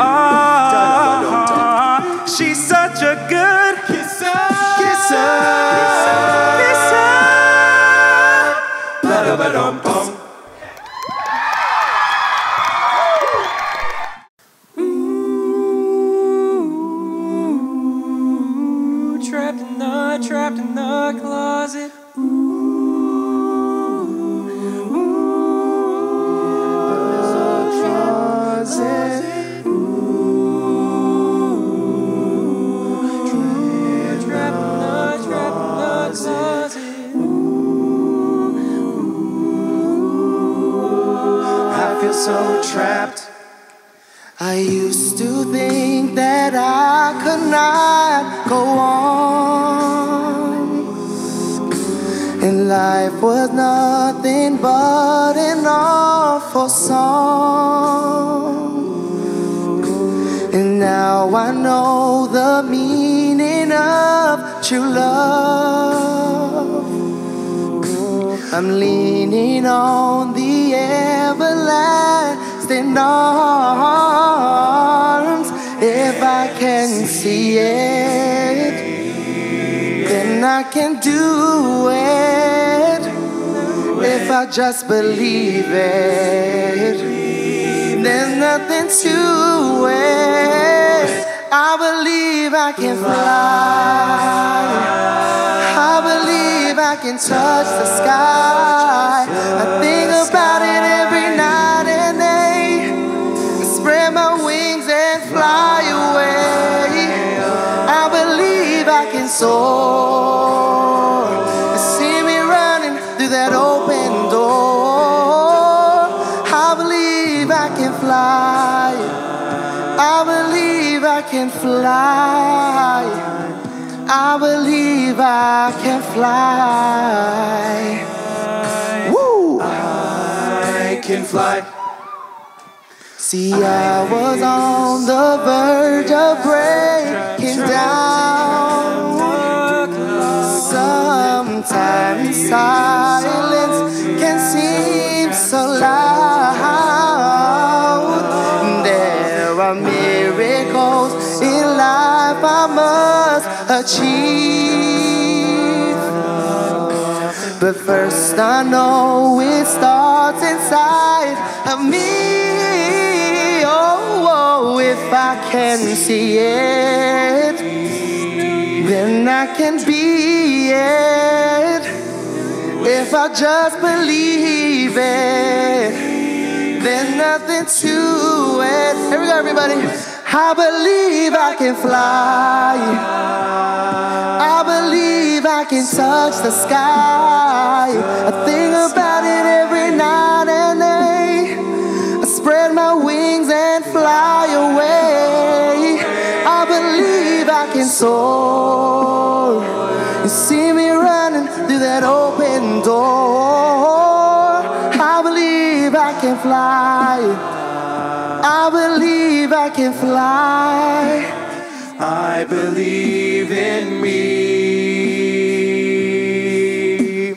Oh, she's such a good Kisser. kisser. Kisser. Ba-da-ba-dum-bum. Trapped in the, trapped in the closet. So trapped. I used to think that I could not go on, and life was nothing but an awful song. And now I know the meaning of true love. I'm leaning on the everlasting arms. If I can see it, then I can do it. If I just believe it, There's nothing to it. I believe I can fly. I believe I can touch the sky. I think about it every night and day. I spread my wings and fly away. I believe I can soar. You see me running through that open door. I believe I can fly. I believe I can fly. I believe I can fly. Woo! I can fly. See, I was on the verge of breaking down. Sometimes silence can seem so loud. There are miracles in life I must achieve. But first I know it starts inside of me. Oh, if I can see it, then I can be it. If I just believe it, there's nothing to it. Here we go, everybody. I believe I can fly. I believe I can touch the sky. I think about it every night and day. I spread my wings and fly away. I believe I can soar. You see me running through that open door. I believe I can fly. I believe I can fly. I believe in me.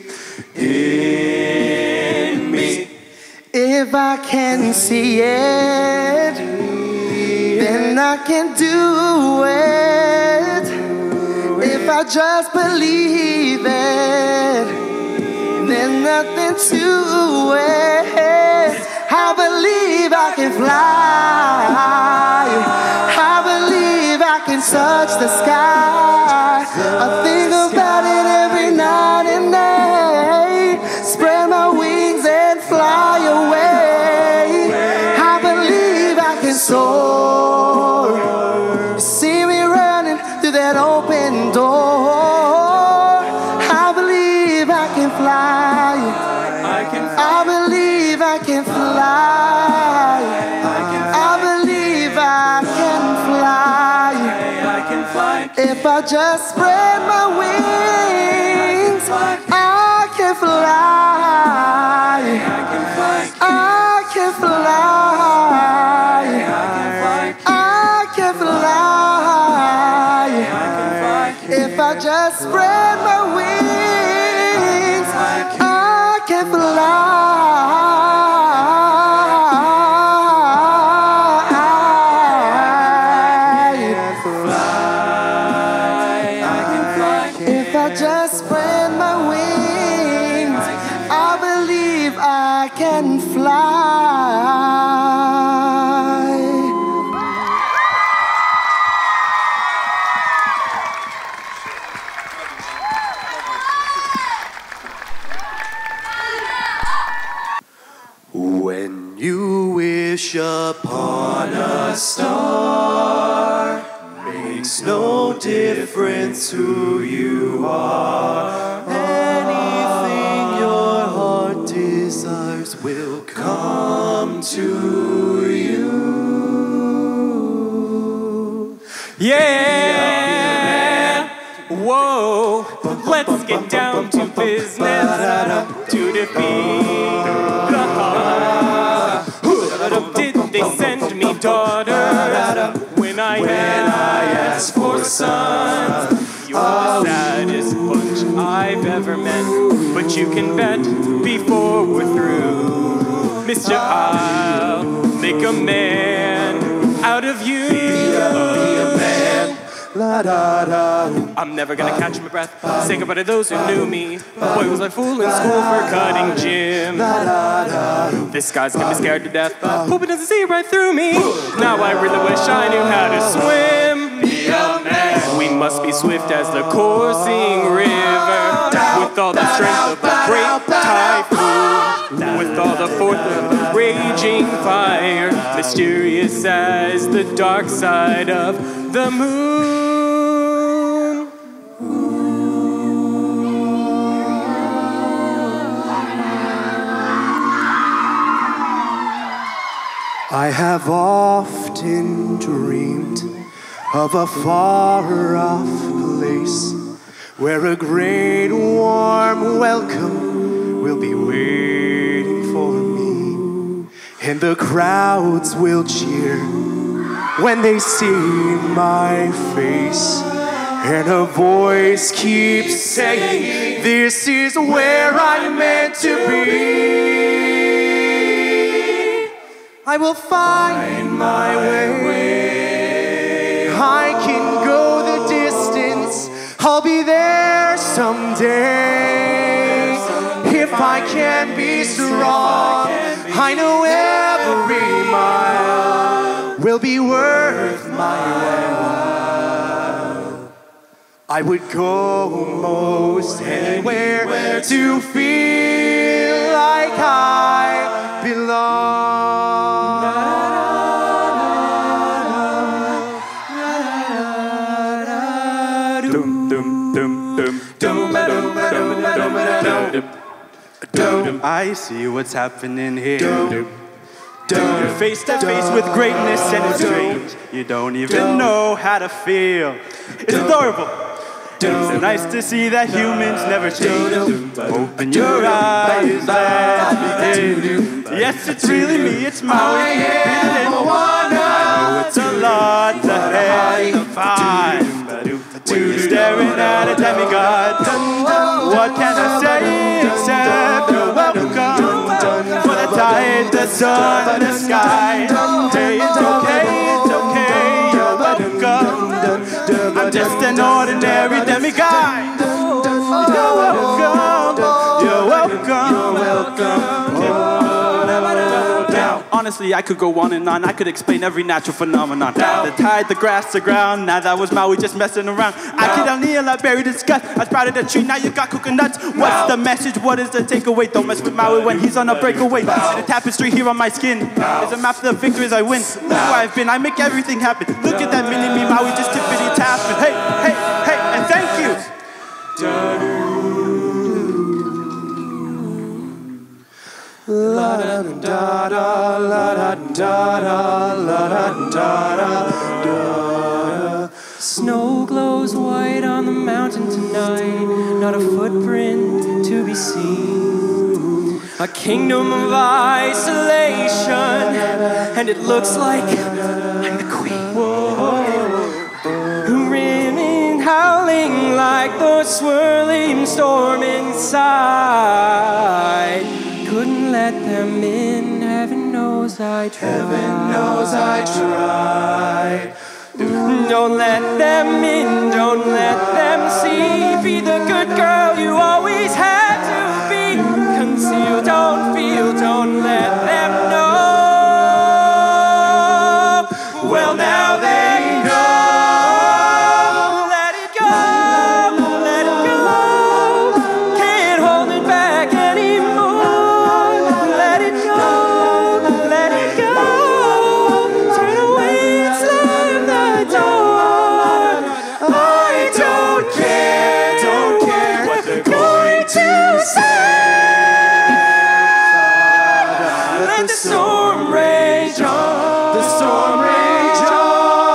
In me. If I can see it, then I can do it. If I just believe it, there's nothing to it. I believe I can fly. I believe I can touch the sky. I think about it every night and day. Spread my wings and fly away. I believe I can soar. You see me running through that open door. I believe I can fly. I can fly. I believe I can fly. I believe I can fly. I can fly. If I just spread my wings, I can fly. I can fly. I can fly. I can fly. If I just spread my wings, I can fly. If I just spread my wings, I believe I can fly. When you wish upon a star, makes no difference who you are. Anything your heart desires will come to you. Yeah! Whoa! Let's get down to business to defeat the odds. Did they send me daughters when I asked for sons? You're the saddest bunch I've ever met, but you can bet before we're through, Mister I'll make a man out of you. Be a man, La da da. I'm never gonna catch my breath. Say goodbye to those who knew me. Boy, was I fool in school for cutting gym. This guy's got me scared to death. Hope he doesn't see right through me. Now I really wish I knew how to swim. We must be swift as the coursing river, with all the strength of the great typhoon, with all the force of the raging fire, mysterious as the dark side of the moon. I have often dreamed of a far-off place where a great warm welcome will be waiting for me, and the crowds will cheer when they see my face, and a voice keeps saying, this is where I'm meant to be. I will find my way. I can go the distance. I'll be there someday. If I can be strong, I know every mile will be worth my while. I would go most anywhere to feel like I belong. I see what's happening here. Face to face with greatness and it's strange. You don't even know how to feel. It's adorable. It's nice to see that humans never change. Open your eyes and yes, it's really me, it's Maui. Breathe it in. I know it's a lot to find. When you're staring at a demigod, what can I say except you're welcome? For the tide, the sun, the sky. Hey, it's okay, it's okay, you're welcome. I'm just an ordinary demigod. You're welcome, you're welcome, you're welcome. Now, honestly, I could go on and on. I could explain every natural phenomenon. The tide, the grass, the ground. Now that was Maui just messing around. I kid on Neil, I buried his gut. I sprouted a tree, now you got coconuts. What's the message? What is the takeaway? Don't mess with Maui when he's on a breakaway. The tapestry here on my skin is a map of the victories I win. Look where I've been, I make everything happen. Look at that mini me, Maui just tippity tapping. Hey, hey, hey, and thank you. La da da da, la da da da, la da da da. Snow glows white on the mountain tonight, not a footprint to be seen. A kingdom of isolation, and it looks like I'm the queen. Women howling like the swirling storm inside. Couldn't let them in, heaven knows I tried. Heaven knows I tried. Don't let them in, don't let them see. Be the good girl you always had to be. Conceal, don't feel, don't let them know. Well, now they know. Let it go, let it go. Can't hold it back anymore. Let it go, let it go. Turn away and slam the door. I don't care, don't care what they're going to say. Let the storm rage on, the storm rage on.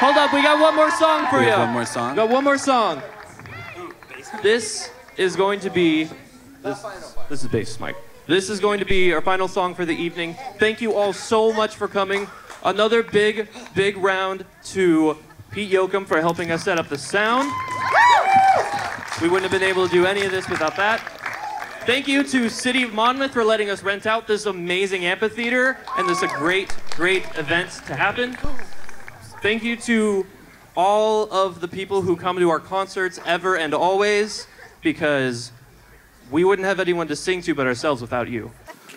Hold up, we got one more song for We you. have one more song? We got one more song. This is going to be. This, this is bass, Mike. This is going to be our final song for the evening. Thank you all so much for coming. Another big, big round to Pete Yoakum for helping us set up the sound. We wouldn't have been able to do any of this without that. Thank you to City of Monmouth for letting us rent out this amazing amphitheater and this a great, great event to happen. Thank you to all of the people who come to our concerts ever and always, because we wouldn't have anyone to sing to but ourselves without you.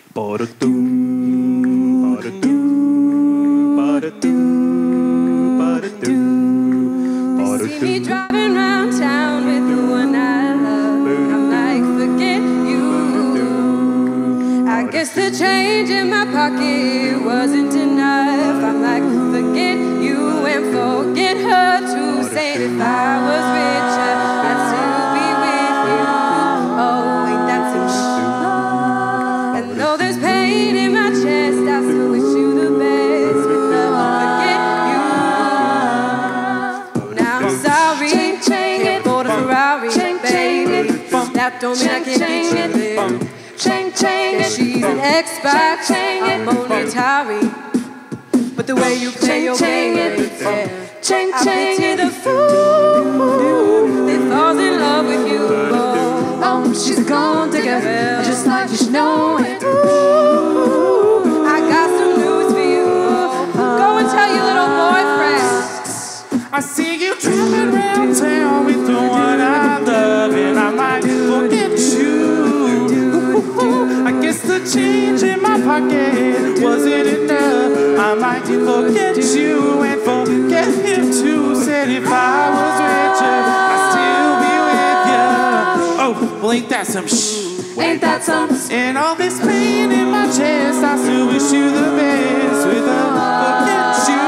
See me driving around town with the one I love. I'm like, forget you. I guess the change in my pocket wasn't enough. I'm like, forget you and forget her too. Saying if I was richer, I'd still be with you. Oh, ain't that some shit? And though there's pain in my chest, I still wish you the best. With love, forget you. Now I'm sorry, can't afford a Ferrari, baby. Snapped on me, I can't get you there. And she's an Xbox, I'm on Atari. But the way you play your game ain't fair. I pity the fool that falls in love with you. Oh, Oh, she's a gold digger, just like you should know it. ooh, I got some news for you. Go and tell your little boyfriend. I see you driving around town with the one I love, and I might forget you. I guess the change in my pocket wasn't enough. I might forget you and forget him too. Said if I was richer, I'd still be with you. Oh, well, ain't that some shh? Ain't that some? And all this pain in my chest, I still wish you the best with a forget you.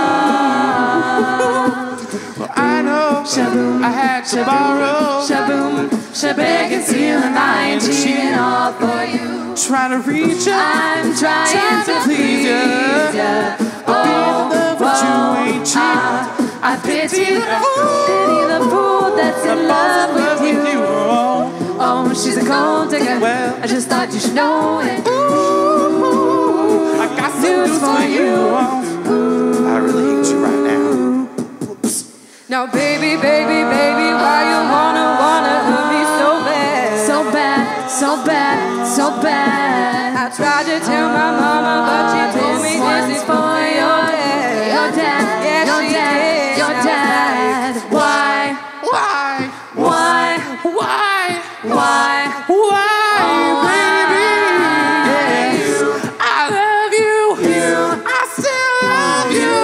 Well, I know Shaboom, I had to borrow, shaboom, shabig and steal, and I ain't cheating all for you. trying to reach you, I'm trying, trying to please you. ya. I'll be in love, but you ain't cheap. I, I pity the fool, pity the fool that's in love with you. Oh, she's a gold digger. Well, I just thought you should know it. Ooh, I got some news for you. I really hate you right now. Now, baby, baby, baby, why you wanna, wanna hurt me so bad? So bad, so bad, so bad. I tried to tell my mama, but she told me this is for your dad. Your dad, Yeah, your she dad, did. your dad. Why, Why? why, Why? why? Why, baby? Yes, I love you. I still love you.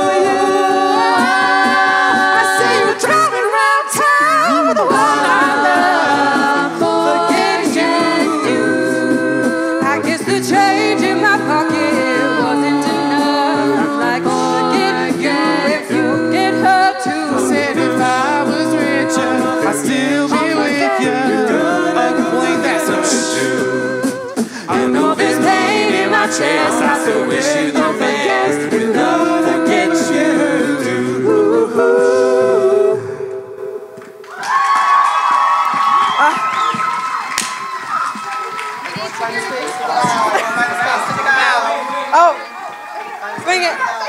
I see you driving around town with the one I love. Forget you. I guess the change in my pocket wasn't enough. I'm like, forget you if you get her too. Said if I was richer, I'd still be with you. Oh, ain't that some shit? I know there's pain in my chest. I still wish you the best. With love, forget you. Oh, bring it.